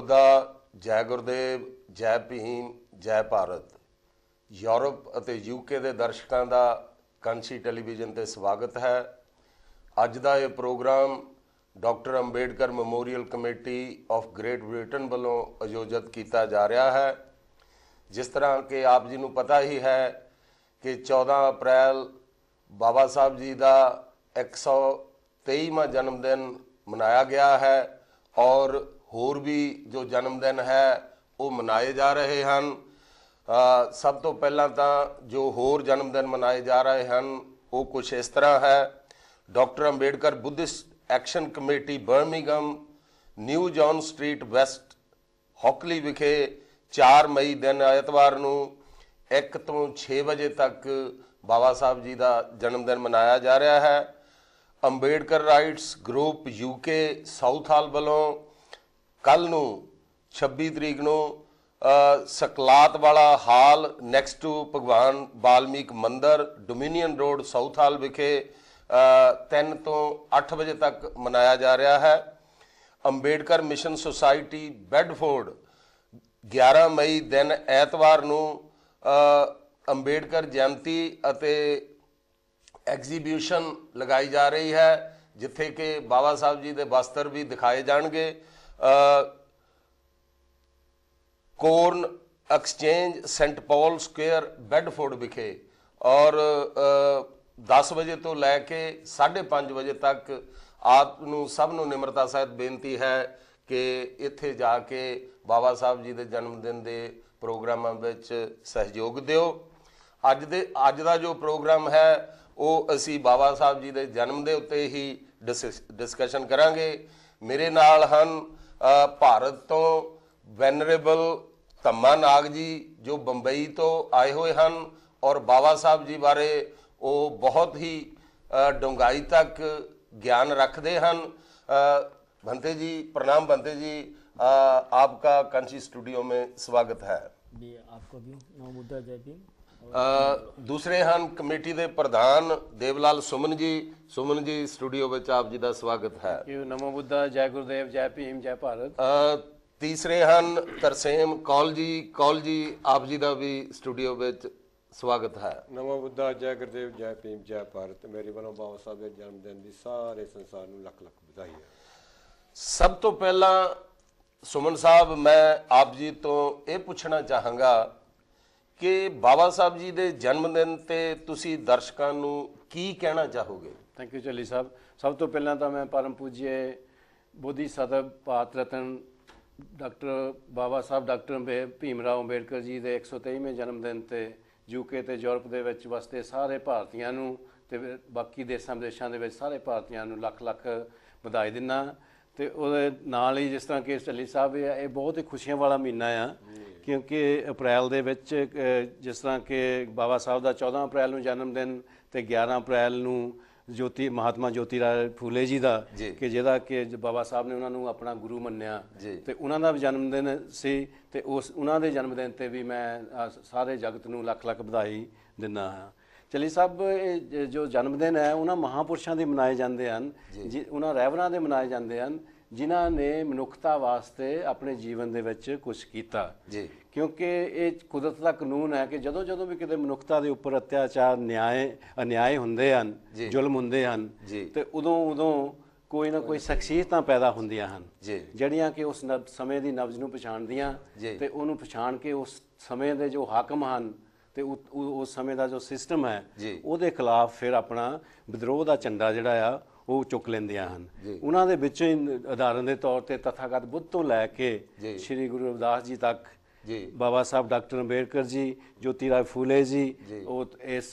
बुद्धा, जय गुरुदेव, जय भीम, जय भारत। यूरोप ਅਤੇ यूके ਦੇ ਦਰਸ਼ਕਾਂ ਦਾ ਕਾਂਸ਼ੀ ਟੈਲੀਵਿਜ਼ਨ ਤੇ ਸਵਾਗਤ ਹੈ। ਅੱਜ ਦਾ ਇਹ program doctor Ambedkar memorial committee of Great Britain ਵੱਲੋਂ ਆਯੋਜਿਤ ਕੀਤਾ ਜਾ ਰਿਹਾ ਹੈ। ਜਿਸ ਤਰ੍ਹਾਂ ਕਿ ਆਪ ਜੀ ਨੂੰ ਪਤਾ ਹੀ ਹੈ ਕਿ 14 ਅਪ੍ਰੈਲ ਬਾਬਾ ਸਾਹਿਬ ਜੀ ਦਾ 123ਵਾਂ ਜਨਮ ਦਿਨ ਮਨਾਇਆ ਗਿਆ ਹੈ और होर भी जो जन्मदिन है वो मनाए जा रहे हैं। सब तो पहला तो जो होर जन्मदिन मनाए जा रहे हैं वो कुछ इस तरह है। Doctor Ambedkar Buddhist action committee Birmingham, new John street west, Hockley विखे 4 मई दिन एतवार नूं 1 ਤੋਂ 6 ਵਜੇ तक बाबा साहब जी का जन्मदिन मनाया जा रहा है। Ambedkar rights group UK Southall वालों कल नूं 26 तरीक नूं सकलात वाला हाल next to Bhagwan Valmik Mandir Dominion road Southall विखे 3 ਤੋਂ 8 वजे तक मनाया जा रहा है। अंबेडकर मिशन सोसाइटी बैडफोर्ड 11 मई दिन एतवार नूं अंबेडकर जयंती अते एग्जीबिशन लगाई जा रही है, जिथे कि बाबा साहब जी के वस्त्र भी दिखाए जाएंगे। Corn exchange Saint Paul square Bedford विखे और 10 वजे तो लैके 5:30 वजे तक आप सब नूं निमरता सहित बेनती है कि इत्थे जाके बाबा साहब जी के जन्मदिन के प्रोग्रामां विच सहयोग दिओ। अज दा जो प्रोग्राम है वो असी बाबा साहब जी के जन्म के उत्ते ही डिस्कशन करांगे। मेरे नाल हन भारत तो वैनरेबल धम्मा नाग जी जो बंबई तो आए हुए हैं और बाबा साहब जी बारे वो बहुत ही डूंघाई तक ज्ञान रखते हैं। भंते जी प्रणाम। भंते जी आपका कांशी स्टूडियो में स्वागत है। जी आपको भी नमो बुद्धा, जय भीम। दूसरे हैं कमेटी के प्रधान देवलाल सुमन जी। सुमन जी स्टूडियो में आप जी का स्वागत है। नमो बुद्धा, जय गुरुदेव, जय भीम, जय भारत। तीसरे हैं तरसेम कौल जी। कौल जी आप जी का भी स्टूडियो में स्वागत है। नमो बुद्धा, जय गुरुदेव, जय भीम, जय भारत। मेरे वालों बाबा साहब के जन्मदिन की सारे संसार को लख लख बधाई है। सब तो पहला सुमन साहब मैं आप जी तो ये पूछना चाहांगा कि बाबा साहब जी के जन्मदिन ते तुसी दर्शकों नूं की कहना चाहोगे? थैंक यू चली साहब। सब तो पहला तो मैं परम पूज्य Bodhisattva Bharat Ratna doctor Baba Sahab doctor Bhimrao Ambedkar ji के 123वें जन्मदिन ते यूके ते यूरोप दे विच वसदे सारे भारतीयों नूं ते बाकी देशां विदेशां दे विच सारे भारतीयों नूं लख लख बधाई दिना। तो ਉਹਦੇ ਨਾਲ ही जिस तरह कि ਝੱਲੀ ਸਾਹਿਬ ਇਹ बहुत ही खुशियां वाला महीना आ, क्योंकि अप्रैल ਦੇ ਵਿੱਚ जिस तरह कि बाबा साहब ਦਾ 14 अप्रैल ਨੂੰ जन्म दिन ਤੇ 11 अप्रैल ਨੂੰ ज्योति महात्मा ज्योति राय फूले जी का कि ਜਿਹਦਾ कि बाबा साहब ने उन्होंने अपना गुरु मन्निया तो उन्होंने भी जन्मदिन सी ते उस उन्होंने जन्मदिन ते भी मैं सारे जगत नूं लख लख बधाई दिना हाँ। चली साहब जो जन्मदिन है उन्होंने महापुरुषों के मनाए जाते हैं, उन्होंने रहबरां के मनाए जाते हैं जिन्हों ने मनुखता वास्ते अपने जीवन दे विच कुछ किया। क्योंकि ये कुदरत का कानून है कि जदों जदों भी किते मनुखता के उपर अत्याचार अन्याय हुंदे हन, जुल्म हुंदे हन, तो उदों उदों कोई ना कोई शख्सियतां पैदा हुंदियां हन जिहड़ियां कि उस समय की नब्ज नूं पछाणदियां ते उहनूं पछाण के उस समय के जो हाकम हन तो उस समय का जो सिस्टम है वो खिलाफ फिर अपना विद्रोह का झंडा जोड़ा आ वो चुक लेंदियां हन। उन्हां दे विचों ही उदाहरण के तौर पर तथागत बुद्ध तो लैके श्री गुरु रविदास जी तक, बाबा साहब डॉक्टर अंबेडकर जी, ज्योति राय फूले जी, इस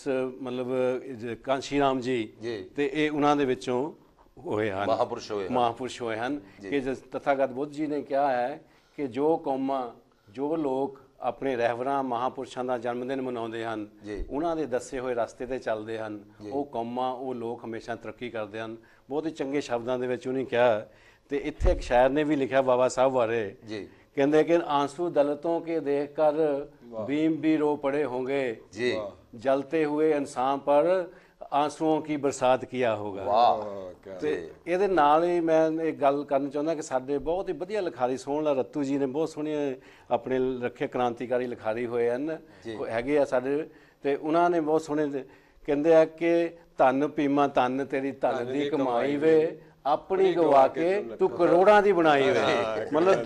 मतलब कांशी राम जी ते ये उन्हां दे विचों होए हन, महापुरुष होए हन। कि तथागत बुद्ध जी ने कहा है कि जो कौमां जो लोग अपने रहबरां महापुरुषों का जन्मदिन मनाते हैं उन्होंने दसे हुए रस्ते पर चलते हैं वो कौमां वो लोग हमेशा तरक्की करते हैं। बहुत ही चंगे शब्दों के उन्हें कहा। तो इत्थे एक शायर ने भी लिखा बाबा साहब बारे, कहते कि आंसू दलितों के देख कर भीम भी रो पड़े होंगे, जलते हुए इंसान पर ਆਂਸੂਆਂ ਕੀ ਬਰਸਾਤ ਕੀਆ ਹੋਗਾ। ਵਾਹ ਤੇ ਇਹਦੇ ਨਾਲ ਹੀ ਮੈਂ ਇਹ ਗੱਲ ਕਰਨਾ ਚਾਹੁੰਦਾ ਕਿ ਸਾਡੇ ਬਹੁਤ ਹੀ ਵਧੀਆ ਲਿਖਾਰੀ ਸੋਹਣਾ ਰੱਤੂ ਜੀ ਨੇ ਬਹੁਤ ਸੋਹਣੇ ਆਪਣੇ ਰੱਖੇ ਕ੍ਰਾਂਤੀਕਾਰੀ ਲਿਖਾਰੀ ਹੋਏ ਹਨ ਹੈਗੇ ਆ ਸਾਡੇ, ਤੇ ਉਹਨਾਂ ਨੇ ਬਹੁਤ ਸੋਹਣੇ ਕਹਿੰਦੇ ਆ ਕਿ ਧੰਨ ਭੀਮਾ ਧੰਨ ਤੇਰੀ ਧੰਨ ਦੀ ਕਮਾਈ ਵੇ, ਆਪਣੀ ਗਵਾ ਕੇ ਤੂੰ ਕਰੋੜਾਂ ਦੀ ਬਣਾਈ ਵੇ। ਮਤਲਬ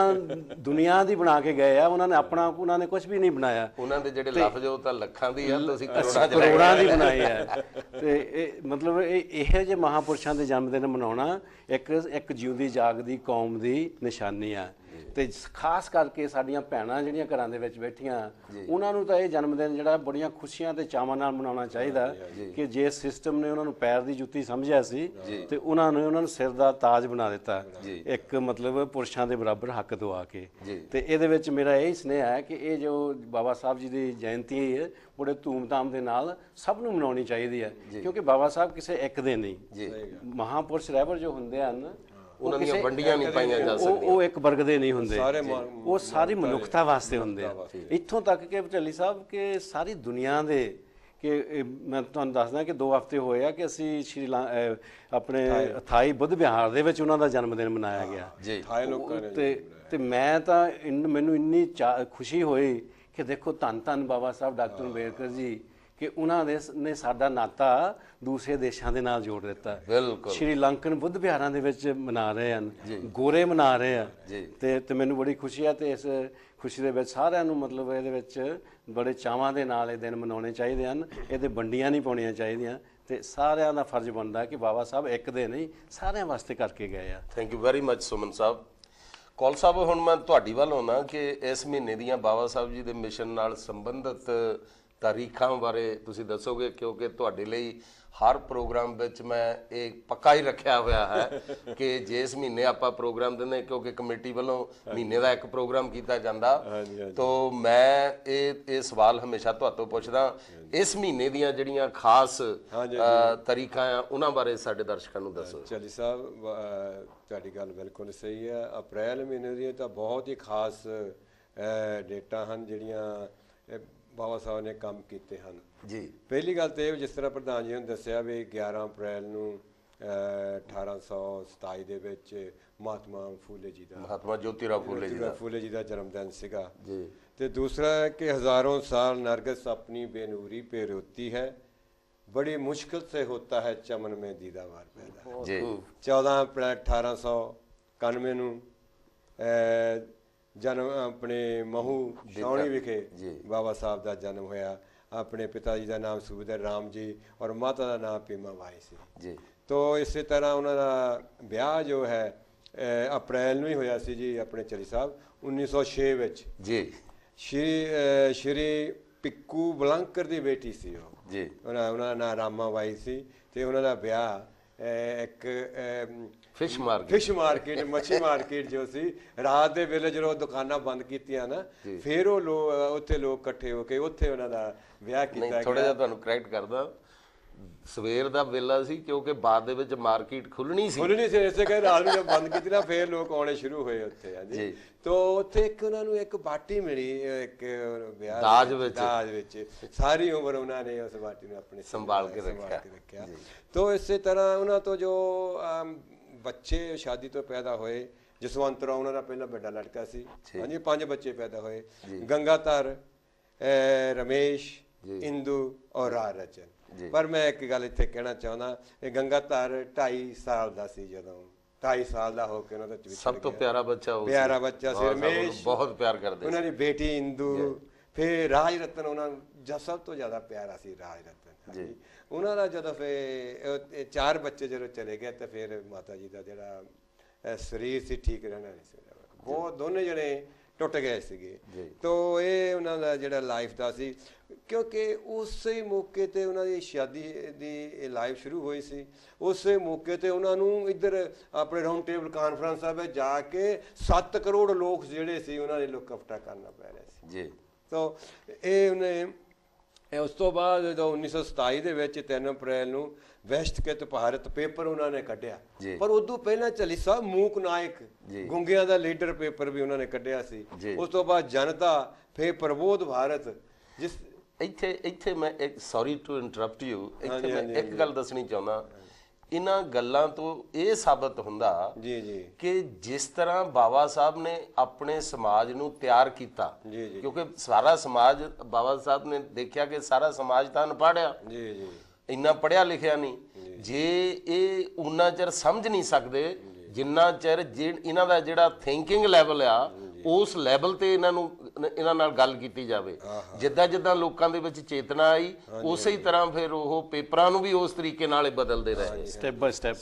ਦੁਨੀਆ ਦੀ ਬਣਾ ਕੇ ਗਏ ਆ ਉਹਨਾਂ ਨੇ, ਆਪਣਾ ਉਹਨਾਂ ਨੇ ਕੁਝ ਵੀ ਨਹੀਂ ਬਣਾਇਆ। ਉਹਨਾਂ ਦੇ ਜਿਹੜੇ ਲਫ਼ਜ਼ ਉਹ ਤਾਂ ਲੱਖਾਂ ਦੀ ਆ, ਤੁਸੀਂ ਕਰੋੜਾਂ ਦੀ ਬਣਾਈ ਹੈ। ਤੇ ਇਹ ਮਤਲਬ ਇਹੋ ਜਿਹੇ ਮਹਾਂਪੁਰਸ਼ਾਂ ਦੇ ਜਨਮ ਦਿਨ ਮਨਾਉਣਾ ਇੱਕ ਜਿਉਂਦੀ ਜਾਗਦੀ ਕੌਮ ਦੀ ਨਿਸ਼ਾਨੀ ਆ। ਤੇ ਖਾਸ ਕਰਕੇ ਸਾਡੀਆਂ ਭੈਣਾਂ ਜਿਹੜੀਆਂ ਘਰਾਂ ਦੇ ਵਿੱਚ ਬੈਠੀਆਂ ਉਹਨਾਂ ਨੂੰ ਤਾਂ ਇਹ ਜਨਮ ਦਿਨ ਜਿਹੜਾ ਬੜੀਆਂ ਖੁਸ਼ੀਆਂ ਤੇ ਚਾਵਾਂ ਨਾਲ ਮਨਾਉਣਾ ਚਾਹੀਦਾ ਕਿ ਜੇ ਸਿਸਟਮ ਨੇ ਉਹਨਾਂ ਨੂੰ ਪੈਰ ਦੀ ਜੁੱਤੀ ਸਮਝਿਆ ਸੀ ਤੇ ਉਹਨਾਂ ਨੂੰ ਸਿਰ ਦਾ ਤਾਜ ਬਣਾ ਦਿੱਤਾ, ਇੱਕ ਮਤਲਬ ਪੁਰਸ਼ਾਂ ਦੇ ਬਰਾਬਰ ਹੱਕ ਦਵਾ ਕੇ। ਤੇ ਇਹਦੇ ਵਿੱਚ ਮੇਰਾ ਇਹ ਸੁਨੇਹਾ ਹੈ ਕਿ ਇਹ ਜੋ ਬਾਬਾ ਸਾਹਿਬ ਜੀ ਦੀ ਜਯੰਤੀ ਹੈ ਬੜੇ ਧੂਮਧਾਮ ਦੇ ਨਾਲ ਸਭ ਨੂੰ ਮਨਾਉਣੀ ਚਾਹੀਦੀ ਹੈ, ਕਿਉਂਕਿ ਬਾਬਾ ਸਾਹਿਬ ਕਿਸੇ ਇੱਕ ਦੇ ਨਹੀਂ, ਮਹਾਂਪੁਰਸ਼ ਰਹਿਬਰ ਜੋ ਹੁੰਦੇ ਹਨ ਉਹਨਾਂ ਦੀਆਂ ਵੰਡੀਆਂ ਨਹੀਂ ਪਾਈਆਂ ਜਾ ਸਕਦੀਆਂ, ਉਹ ਇੱਕ ਵਰਗ ਦੇ ਨਹੀਂ ਹੁੰਦੇ, ਉਹ ਸਾਰੀ ਮਨੁੱਖਤਾ ਵਾਸਤੇ ਹੁੰਦੇ ਆ। ਇੱਥੋਂ ਤੱਕ ਕਿ ਭਟੇਲੀ ਸਾਹਿਬ ਕਿ ਸਾਰੀ ਦੁਨੀਆ ਦੇ ਕਿ ਮੈਂ ਤੁਹਾਨੂੰ ਦੱਸਦਾ ਕਿ 2 ਹਫ਼ਤੇ ਹੋਏ ਆ ਕਿ ਅਸੀਂ ਆਪਣੇ ਅਥਾਈ ਬੁੱਧ ਵਿਹਾਰ ਦੇ ਵਿੱਚ ਉਹਨਾਂ ਦਾ ਜਨਮ ਦਿਨ ਮਨਾਇਆ ਗਿਆ। ਤੇ ਮੈਂ ਤਾਂ ਮੈਨੂੰ ਇੰਨੀ ਖੁਸ਼ੀ ਹੋਈ ਕਿ ਦੇਖੋ ਧੰਨ ਧੰਨ ਬਾਬਾ ਸਾਹਿਬ ਡਾਕਟਰ ਅੰਬੇਡਕਰ ਜੀ ਕਿ ਉਹਨਾਂ ਨੇ ਸਾਡਾ ਨਾਤਾ ਦੂਸਰੇ ਦੇਸ਼ਾਂ ਦੇ ਨਾਲ ਜੋੜ ਦਿੱਤਾ। ਬਿਲਕੁਲ ਸ਼੍ਰੀ ਲੰਕਨ ਬੁੱਧ ਵਿਹਾਰਾਂ ਦੇ ਵਿੱਚ ਮਨਾ ਰਹੇ ਹਨ, ਗੋਰੇ ਮਨਾ ਰਹੇ ਆ। ਤੇ ਮੈਨੂੰ ਬੜੀ ਖੁਸ਼ੀ ਆ ਤੇ ਇਸ ਖੁਸ਼ੀ ਦੇ ਵਿੱਚ ਸਾਰਿਆਂ ਨੂੰ ਮਤਲਬ ਇਹਦੇ ਵਿੱਚ ਬੜੇ ਚਾਵਾਂ ਦੇ ਨਾਲ ਇਹ ਦਿਨ ਮਨਾਉਣੇ ਚਾਹੀਦੇ ਹਨ, ਇਹਦੇ ਵੰਡੀਆਂ ਨਹੀਂ ਪਾਉਣੀਆਂ ਚਾਹੀਦੀਆਂ। ਤੇ ਸਾਰਿਆਂ ਦਾ ਫਰਜ਼ ਬਣਦਾ ਕਿ ਬਾਬਾ ਸਾਹਿਬ ਇੱਕ ਦੇ ਨਹੀਂ ਸਾਰਿਆਂ ਵਾਸਤੇ ਕਰਕੇ ਗਏ ਆ। Thank you very much Suman Sahib. Kaul Sahib ਹੁਣ ਮੈਂ ਤੁਹਾਡੀ ਵੱਲ ਆਉਣਾ ਕਿ ਇਸ ਮਹੀਨੇ ਦੀਆਂ ਬਾਬਾ ਸਾਹਿਬ ਜੀ ਦੇ ਮਿਸ਼ਨ ਨਾਲ ਸੰਬੰਧਿਤ ਤਾਰੀਖਾਂ ਬਾਰੇ ਤੁਸੀਂ ਦੱਸੋਗੇ, ਕਿਉਂਕਿ ਤੁਹਾਡੇ ਲਈ ਹਰ ਪ੍ਰੋਗਰਾਮ ਵਿੱਚ ਮੈਂ ਇਹ ਪੱਕਾ ਹੀ ਰੱਖਿਆ ਹੋਇਆ ਹੈ ਕਿ ਜਿਸ ਮਹੀਨੇ ਆਪਾਂ ਪ੍ਰੋਗਰਾਮ ਦਿੰਦੇ, ਕਿਉਂਕਿ ਕਮੇਟੀ ਵੱਲੋਂ ਮਹੀਨੇ ਦਾ ਇੱਕ ਪ੍ਰੋਗਰਾਮ ਕੀਤਾ ਜਾਂਦਾ, ਤਾਂ ਮੈਂ ਇਹ ਸਵਾਲ ਹਮੇਸ਼ਾ ਤੁਹਾਤੋਂ ਪੁੱਛਦਾ, ਇਸ ਮਹੀਨੇ ਦੀਆਂ ਜਿਹੜੀਆਂ ਖਾਸ ਤਾਰੀਖਾਂ ਆ ਉਹਨਾਂ ਬਾਰੇ ਸਾਡੇ ਦਰਸ਼ਕਾਂ ਨੂੰ ਦੱਸੋ। ਚਾਲੀ ਸਾਹਿਬ ਤੁਹਾਡੀ ਗੱਲ ਬਿਲਕੁਲ ਸਹੀ ਹੈ। ਅਪ੍ਰੈਲ ਮਹੀਨੇ ਦੀਆਂ ਤਾਂ ਬਹੁਤ ਹੀ ਖਾਸ ਡੇਟਾਂ ਹਨ ਜਿਹੜੀਆਂ ਬਾਬਾ ਸਾਹਿਬ ਨੇ ਕੰਮ ਕੀਤੇ ਹਨ ਜੀ। ਪਹਿਲੀ ਗੱਲ ਤਾਂ ਇਹ ਜਿਸ ਤਰ੍ਹਾਂ ਪ੍ਰਧਾਨ ਜੀ ਨੇ ਦੱਸਿਆ ਵੀ 11 ਅਪ੍ਰੈਲ ਨੂੰ 1827 ਦੇ ਵਿੱਚ ਮਹਾਤਮਾ ਜੋਤੀਰਾਓ ਫੂਲੇ ਜੀ ਦਾ ਜਨਮ ਦਿਨ ਸੀਗਾ ਜੀ। ਤੇ ਦੂਸਰਾ ਕਿ ਹਜ਼ਾरों साल नरगिस अपनी बेनूरी पे रोती है, बड़ी मुश्किल से होता है चमन में दीदावार पैदा जी। 14 अप्रैल 1891 ਨੂੰ ਜਨਮ ਆਪਣੇ ਮਹੂ ਛਾਉਣੀ ਵਿਖੇ ਬਾਬਾ ਸਾਹਿਬ ਦਾ ਜਨਮ ਹੋਇਆ। ਆਪਣੇ ਪਿਤਾ ਜੀ ਦਾ ਨਾਮ ਸੂਬੇਦਾਰ ਰਾਮ ਜੀ ਔਰ ਮਾਤਾ ਦਾ ਨਾਮ ਭੀਮਾ ਬਾਈ ਸੀ ਜੀ। ਤੋ ਇਸੇ ਤਰ੍ਹਾਂ ਉਹਨਾਂ ਦਾ ਵਿਆਹ ਜੋ ਹੈ ਅਪ੍ਰੈਲ ਨੂੰ ਹੀ ਹੋਇਆ ਸੀ ਜੀ ਆਪਣੇ ਚਲੀ ਸਾਹਿਬ 1906 ਵਿੱਚ ਜੀ। ਸ਼੍ਰੀ ਪਿੱਕੂ ਬਲੰਕਰ ਦੀ ਬੇਟੀ ਸੀ ਉਹ ਜੀ, ਉਹਨਾਂ ਦਾ ਨਾਮ ਰਾਮਾ ਬਾਈ ਸੀ। ਤੇ ਉਹਨਾਂ ਦਾ ਵਿਆਹ ਇੱਕ ਫਿਸ਼ ਮਾਰਕੀਟ ਮੱਛੀ ਮਾਰਕੀਟ ਜੋ ਸੀ, ਰਾਤ ਦੇ ਵੇਲੇ ਜਦੋਂ ਦੁਕਾਨਾਂ ਬੰਦ ਕੀਤੀਆਂ ਨਾ, ਫਿਰ ਉਹ ਉੱਥੇ ਲੋਕ ਇਕੱਠੇ ਹੋ ਕੇ ਉੱਥੇ ਉਹਨਾਂ ਦਾ ਵਿਆਹ ਕੀਤਾ। ਥੋੜਾ ਜਿਹਾ ਤੁਹਾਨੂੰ ਕਰੈਕਟ ਕਰਦਾ, ਸਵੇਰ ਦਾ ਵੇਲਾ ਸੀ ਕਿਉਂਕਿ ਬਾਅਦ ਦੇ ਵਿੱਚ ਮਾਰਕੀਟ ਖੁੱਲਣੀ ਸੀ ਇਸੇ ਕਰਕੇ ਰਾਤ ਨੂੰ ਬੰਦ ਕੀਤੀ ਨਾ, ਫਿਰ ਲੋਕ ਆਉਣੇ ਸ਼ੁਰੂ ਹੋਏ ਉੱਥੇ। ਹਾਂਜੀ, ਤੋ ਉੱਥੇ ਇੱਕ ਉਹਨਾਂ ਨੂੰ ਇੱਕ ਬਾਟੀ ਮਿਲੀ, ਇੱਕ ਵਿਆਹ ਦਾਜ ਵਿੱਚ। ਸਾਰੀ ਉਮਰ ਉਹਨਾਂ ਨੇ ਉਸ ਬਾਟੀ ਨੂੰ ਆਪਣੇ ਸੰਭਾਲ ਕੇ ਰੱਖਿਆ। ਤੋ ਇਸੇ ਤਰ੍ਹਾਂ ਉਹਨਾਂ ਤੋਂ ਜੋ ਬੱਚੇ ਸ਼ਾਦੀ ਤੋਂ ਪੈਦਾ ਹੋਏ, ਜਸਵੰਤ ਰਾਓ ਉਹਨਾਂ ਦਾ ਪਹਿਲਾ ਵੱਡਾ ਲੜਕਾ ਸੀ। ਹਾਂਜੀ, 5 ਬੱਚੇ ਪੈਦਾ ਹੋਏ, ਗੰਗਾਧਰ, ਰਮੇਸ਼, ਇੰਦੂ ਔਰ ਰਾਜਨ। ਪਰ ਮੈਂ ਇੱਕ ਗੱਲ ਇੱਥੇ ਕਹਿਣਾ ਚਾਹੁੰਦਾ, ਇਹ ਗੰਗਾਧਰ 2.5 ਸਾਲ ਦਾ ਸੀ ਜਦੋਂ 2.5 ਸਾਲ ਦਾ ਹੋ ਕੇ ਉਹਨਾਂ ਦਾ ਸਭ ਤੋਂ ਪਿਆਰਾ ਬੱਚਾ ਸੀ ਰਮੇਸ਼, ਬਹੁਤ ਪਿਆਰ ਕਰਦੇ। ਉਹਨਾਂ ਦੀ ਬੇਟੀ ਇੰਦੂ, ਫਿਰ ਰਾਜ ਰਤਨ ਉਹਨਾਂ ਨੂੰ ਸਭ ਤੋਂ ਜ਼ਿਆਦਾ ਪਿਆਰਾ ਸੀ ਰਾਜ ਰਤਨ ਜੀ। ਉਹਨਾਂ ਦਾ ਜਦੋਂ ਫਿਰ 4 ਬੱਚੇ ਜਦੋਂ ਚਲੇ ਗਏ ਤਾਂ ਫਿਰ ਮਾਤਾ ਜੀ ਦਾ ਜਿਹੜਾ ਸਰੀਰ ਸੀ ਠੀਕ ਰਹਿਣਾ ਨਹੀਂ ਸੀ, ਬਹੁਤ ਦੋਨੇ ਜਣੇ ਟੁੱਟ ਗਏ ਸੀਗੇ। ਤੋ ਇਹ ਉਹਨਾਂ ਦਾ ਜਿਹੜਾ ਲਾਈਫ ਦਾ ਸੀ, ਕਿਉਂਕਿ ਉਸੇ ਮੌਕੇ ਤੇ ਉਹਨਾਂ ਦੀ ਸ਼ਾਦੀ ਦੀ ਲਾਈਫ ਸ਼ੁਰੂ ਹੋਈ ਸੀ। ਉਸੇ ਮੌਕੇ ਤੇ ਉਹਨਾਂ ਨੂੰ ਇੱਧਰ ਆਪਣੇ ਰਾਊਂਡ ਟੇਬਲ ਕਾਨਫਰੰਸ ਵਿੱਚ ਜਾ ਕੇ 7 ਕਰੋੜ ਲੋਕ ਜਿਹੜੇ ਸੀ ਉਹਨਾਂ ਨੇ ਲੁੱਕ ਇਕੱਠਾ ਕਰਨਾ ਪੈ ਰਿਹਾ ਸੀ ਜੀ। ਤੋ ਇਹ ਉਹਨੇ ਉਸ ਤੋਂ ਬਾਅਦ ਜਦੋਂ 1927 ਦੇ ਵਿੱਚ 3 ਅਪ੍ਰੈਲ ਨੂੰ ਵੈਸ਼ਟਕਿਤ ਭਾਰਤ ਪੇਪਰ ਉਹਨਾਂ ਨੇ ਕੱਢਿਆ। ਪਰ ਉਦੋਂ ਪਹਿਲਾਂ ਚਲੀ ਸਾਹਿਬ ਮੂਕ ਨਾਇਕ ਗੁੰਗਿਆਂ ਦਾ ਲੀਡਰ ਪੇਪਰ ਵੀ ਉਹਨਾਂ ਨੇ ਕੱਢਿਆ ਸੀ। ਉਸ ਤੋਂ ਬਾਅਦ ਜਨਤਾ, ਫਿਰ ਪ੍ਰਬੋਧ ਭਾਰਤ, ਇੱਥੇ ਇੱਥੇ ਮੈਂ ਇੱਕ ਸੌਰੀ ਟੂ ਇੰਟਰਪਟ ਯੂ, ਇੱਥੇ ਮੈਂ ਇੱਕ ਗੱਲ ਦੱਸਣੀ ਚਾਹੁੰਦਾ। ਇਹਨਾਂ ਗੱਲਾਂ ਤੋਂ ਇਹ ਸਾਬਤ ਹੁੰਦਾ ਜੀ ਜੀ ਕਿ ਜਿਸ ਤਰ੍ਹਾਂ ਬਾਬਾ ਸਾਹਿਬ ਨੇ ਆਪਣੇ ਸਮਾਜ ਨੂੰ ਤਿਆਰ ਕੀਤਾ, ਜੀ ਜੀ ਕਿਉਂਕਿ ਸਾਰਾ ਸਮਾਜ, ਬਾਬਾ ਸਾਹਿਬ ਨੇ ਦੇਖਿਆ ਕਿ ਸਾਰਾ ਸਮਾਜ ਤਾਂ ਅਨਪੜ੍ਹ ਆ, ਜੀ ਜੀ ਇੰਨਾ ਪੜ੍ਹਿਆ ਲਿਖਿਆ ਨਹੀਂ। ਜੇ ਇਹ ਉਨਾ ਚਿਰ ਸਮਝ ਨਹੀਂ ਸਕਦੇ ਜਿੰਨਾ ਚਿਰ ਇਹਨਾਂ ਦਾ ਜਿਹੜਾ ਥਿੰਕਿੰਗ ਲੈਵਲ ਆ ਉਸ ਲੈਵਲ ਤੇ ਇਹਨਾਂ ਨਾਲ ਗੱਲ ਕੀਤੀ ਜਾਵੇ। ਜਿੱਦਾਂ ਜਿੱਦਾਂ ਲੋਕਾਂ ਦੇ ਵਿੱਚ ਚੇਤਨਾ ਆਈ, ਉਸੇ ਹੀ ਤਰ੍ਹਾਂ ਫਿਰ ਉਹ ਪੇਪਰਾਂ ਨੂੰ ਵੀ ਉਸ ਤਰੀਕੇ ਨਾਲ ਹੀ ਬਦਲਦੇ ਰਹੇ, ਸਟੈਪ ਬਾਈ ਸਟੈਪ।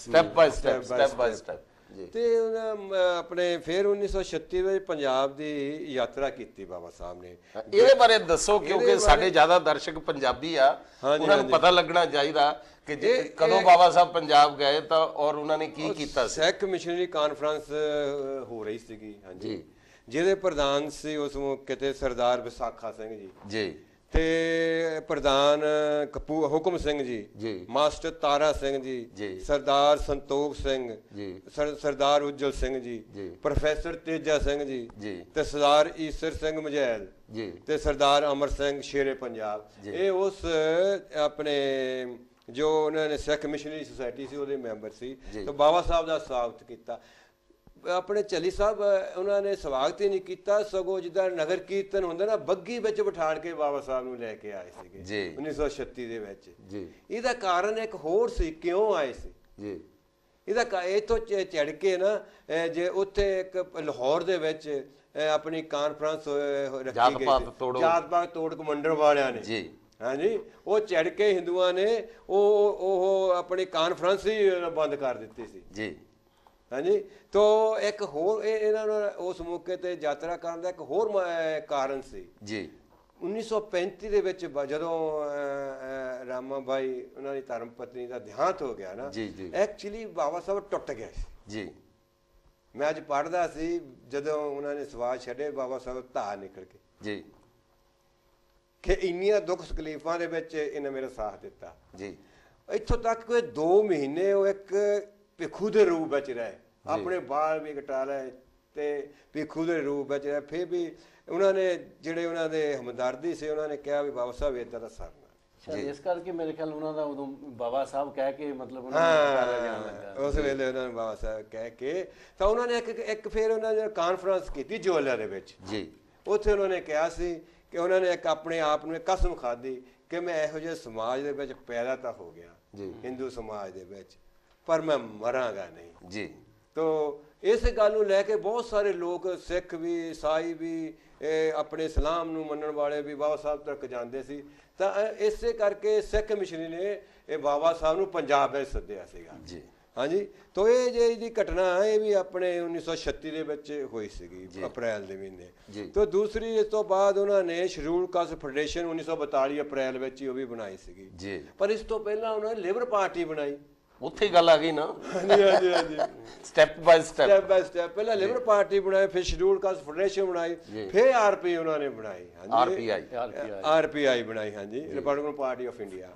ਤੇ ਆਪਣੇ ਫਿਰ 1936 ਵਿੱਚ ਪੰਜਾਬ ਦੀ ਯਾਤਰਾ ਕੀਤੀ ਬਾਬਾ ਸਾਹਿਬ ਨੇ। ਇਹਦੇ ਬਾਰੇ ਦੱਸੋ, ਕਿਉਂਕਿ ਸਾਡੇ ਜ਼ਿਆਦਾ ਦਰਸ਼ਕ ਪੰਜਾਬੀ ਆ, ਉਹਨਾਂ ਨੂੰ ਪਤਾ ਲੱਗਣਾ ਚਾਹੀਦਾ ਕਿ ਕਦੋਂ ਬਾਬਾ ਸਾਹਿਬ ਪੰਜਾਬ ਗਏ ਤਾਂ ਔਰ ਉਹਨਾਂ ਨੇ ਕੀ ਕੀਤਾ ਸੀ। ਸਿੱਖ ਮਿਸ਼ਨਰੀ ਕਾਨਫਰੰਸ ਹੋ ਰਹੀ ਸੀਗੀ, ਹਾਂਜੀ, ਜਿਹਦੇ ਪ੍ਰਧਾਨ ਸੀ ਉਸ ਮੌਕੇ ਤੇ ਸਰਦਾਰ ਵਿਸਾਖਾ ਸਿੰਘ ਜੀ ਜੀ, ਤੇ ਪ੍ਰਧਾਨ ਹੁਕਮ ਸਿੰਘ ਜੀ, ਮਾਸਟਰ ਤਾਰਾ ਸਿੰਘ ਜੀ, ਸਰਦਾਰ ਸੰਤੋਖ ਸਿੰਘ ਜੀ, ਸਰਦਾਰ ਉਜਲ ਸਿੰਘ ਜੀ, ਪ੍ਰੋਫੈਸਰ ਤੇਜਾ ਸਿੰਘ ਜੀ, ਤੇ ਸਰਦਾਰ ਈਸਰ ਸਿੰਘ ਮਜੈਲ ਜੀ, ਤੇ ਸਰਦਾਰ ਅਮਰ ਸਿੰਘ ਸ਼ੇਰੇ ਪੰਜਾਬ। ਇਹ ਉਸ ਆਪਣੇ ਜੋ ਉਹਨਾਂ ਨੇ ਸਿੱਖ ਮਿਸ਼ਨਰੀ ਸੁਸਾਇਟੀ ਸੀ ਉਹਦੇ ਮੈਂਬਰ ਸੀ। ਤੇ ਬਾਬਾ ਸਾਹਿਬ ਦਾ ਸਵਾਗਤ ਕੀਤਾ। ਆਪਣੇ ਝੱਲੀ ਸਾਹਿਬ ਉਹਨਾਂ ਨੇ ਸਵਾਗਤ ਹੀ ਨਹੀਂ ਕੀਤਾ, ਸਗੋਂ ਜਿੱਦਾਂ ਨਗਰ ਕੀਰਤਨ ਹੁੰਦਾ ਨਾ, ਬੱਗੀ ਵਿੱਚ ਬਿਠਾੜ ਕੇ ਬਾਬਾ ਸਾਹਿਬ ਨੂੰ ਲੈ ਕੇ ਆਏ ਸੀਗੇ 1936 ਦੇ ਵਿੱਚ। ਇਹਦਾ ਕਾਰਨ ਇੱਕ ਹੋਰ ਸੀ, ਕਿਉਂ ਆਏ ਸੀ ਇਹਦਾ, ਇੱਥੋਂ ਚੜ ਕੇ ਨਾ ਜੇ ਉੱਥੇ ਇੱਕ ਲਾਹੌਰ ਦੇ ਵਿੱਚ ਆਪਣੀ ਕਾਨਫਰੰਸ ਰੱਖੀ ਗਈ ਸੀ ਜਾਤ ਪਾਤ ਤੋੜ ਕਮੰਡਰ ਵਾਲਿਆਂ ਨੇ, ਹਾਂਜੀ, ਉਹ ਚੜ ਕੇ ਹਿੰਦੂਆਂ ਨੇ ਉਹ ਆਪਣੀ ਕਾਨਫਰੰਸ ਹੀ ਬੰਦ ਕਰ ਦਿੱਤੀ ਸੀ ਜੀ, ਹਾਂਜੀ। ਤੋ ਇੱਕ ਹੋਰ ਇਹਨਾਂ ਨੂੰ ਉਸ ਮੌਕੇ ਤੇ ਯਾਤਰਾ ਕਰਨ ਦਾ ਇੱਕ ਹੋਰ ਕਾਰਨ ਸੀ ਜੀ। 1935 ਦੇ ਵਿੱਚ ਜਦੋਂ ਰਾਮਾ ਬਾਈ ਉਹਨਾਂ ਦੀ ਧਰਮ ਪਤਨੀ ਦਾ ਦੇਹਾਂਤ ਹੋ ਗਿਆ ਨਾ, ਐਕਚੁਅਲੀ ਬਾਬਾ ਸਾਹਿਬ ਟੁੱਟ ਗਏ ਸੀ ਜੀ। ਮੈਂ ਅੱਜ ਪੜ੍ਹਦਾ ਸੀ ਜਦੋਂ ਉਹਨਾਂ ਨੇ ਸਵਾਸ ਛੱਡੇ, ਬਾਬਾ ਸਾਹਿਬ ਧਾਰ ਨਿਕਲ ਕੇ ਜੀ, ਕਿ ਇੰਨੀਆਂ ਦੁੱਖ ਤਕਲੀਫਾਂ ਦੇ ਵਿੱਚ ਇਹਨੇ ਮੇਰਾ ਸਾਥ ਦਿੱਤਾ ਜੀ। ਇੱਥੋਂ ਤੱਕ ਕਿ 2 ਮਹੀਨੇ ਉਹ ਇੱਕ ਭਿੱਖੂ ਦੇ ਰੂਪ ਵਿੱਚ ਰਹੇ, ਆਪਣੇ ਬਾਲ ਵੀ ਕਟਾ ਲਏ ਤੇ ਭਿੱਖੂ ਦੇ ਰੂਪ ਵਿੱਚ ਰਹੇ। ਫਿਰ ਵੀ ਉਹਨਾਂ ਨੇ ਜਿਹੜੇ ਉਹਨਾਂ ਦੇ ਹਮਦਰਦੀ ਸੀ, ਉਹਨਾਂ ਨੇ ਕਿਹਾ ਵੀ ਬਾਬਾ ਸਾਹਿਬ ਇੱਦਾਂ ਦਾ ਸਰਨਾ, ਇਸ ਕਰਕੇ ਮੇਰੇ ਖਿਆਲ ਉਹਨਾਂ ਦਾ ਉਦੋਂ ਬਾਬਾ ਸਾਹਿਬ ਕਹਿ ਕੇ ਮਤਲਬ ਉਸ ਵੇਲੇ ਉਹਨਾਂ ਨੂੰ ਬਾਬਾ ਸਾਹਿਬ ਕਹਿ ਕੇ ਤਾਂ ਉਹਨਾਂ ਨੇ ਇੱਕ ਫਿਰ ਉਹਨਾਂ ਨੇ ਕਾਨਫਰੰਸ ਕੀਤੀ ਜੋਲਿਆਂ ਦੇ ਵਿੱਚ ਜੀ। ਉੱਥੇ ਉਹਨਾਂ ਨੇ ਕਿਹਾ ਸੀ ਕਿ ਉਹਨਾਂ ਨੇ ਇੱਕ ਆਪਣੇ ਆਪ ਨੂੰ ਕਸਮ ਖਾਧੀ ਕਿ ਮੈਂ ਇਹੋ ਜਿਹੇ ਸਮਾਜ ਦੇ ਵਿੱਚ ਪੈਦਾ ਤਾਂ ਹੋ ਗਿਆ, ਹਿੰਦੂ ਸਮਾਜ ਦੇ ਵਿੱਚ, ਪਰ ਮੈਂ ਮਰਾਂਗਾ ਨਹੀਂ ਜੀ। ਤੋ ਇਸ ਗੱਲ ਨੂੰ ਲੈ ਕੇ ਬਹੁਤ ਸਾਰੇ ਲੋਕ, ਸਿੱਖ ਵੀ, ਈਸਾਈ ਵੀ, ਆਪਣੇ ਇਸਲਾਮ ਨੂੰ ਮੰਨਣ ਵਾਲੇ ਵੀ ਬਾਬਾ ਸਾਹਿਬ ਤੱਕ ਜਾਂਦੇ ਸੀ। ਤਾਂ ਇਸੇ ਕਰਕੇ ਸਿੱਖ ਮਿਸ਼ਨਰੀ ਨੇ ਇਹ ਬਾਬਾ ਸਾਹਿਬ ਨੂੰ ਪੰਜਾਬ ਵਿੱਚ ਸੱਦਿਆ ਸੀਗਾ ਜੀ, ਹਾਂਜੀ। ਤੋ ਇਹ ਜਿਹੜੀ ਘਟਨਾ ਇਹ ਵੀ ਆਪਣੇ 1936 ਦੇ ਵਿੱਚ ਹੋਈ ਸੀਗੀ ਅਪ੍ਰੈਲ ਦੇ ਮਹੀਨੇ। ਤੋ ਦੂਸਰੀ ਇਸ ਤੋਂ ਬਾਅਦ ਉਹਨਾਂ ਨੇ ਸ਼ਡਿਊਲ ਕਾਸਟ ਫੈਡਰੇਸ਼ਨ 1942 ਅਪ੍ਰੈਲ ਵਿੱਚ ਹੀ ਉਹ ਵੀ ਬਣਾਈ ਸੀਗੀ ਜੀ। ਪਰ ਇਸ ਤੋਂ ਪਹਿਲਾਂ ਉਹਨਾਂ ਨੇ ਲੇਬਰ ਪਾਰਟੀ ਬਣਾਈ, ਉੱਥੇ ਗੱਲ ਆ ਗਈ ਨਾ, ਹਾਂਜੀ ਹਾਂਜੀ ਹਾਂਜੀ, ਸਟੈਪ ਬਾਈ ਸਟੈਪ। ਪਹਿਲਾਂ ਲੇਬਰ ਪਾਰਟੀ ਬਣਾਈ, ਫਿਰ ਸ਼ਡਿਊਲ ਕਾਸਟ ਫੈਡਰੇਸ਼ਨ ਬਣਾਈ, ਫਿਰ ਆਰਪੀ ਉਹਨਾਂ ਨੇ ਬਣਾਈ, ਆਰਪੀਆਈ ਬਣਾਈ, ਹਾਂਜੀ, ਰਿਪਬਲਿਕਨ ਪਾਰਟੀ ਆਫ ਇੰਡੀਆ।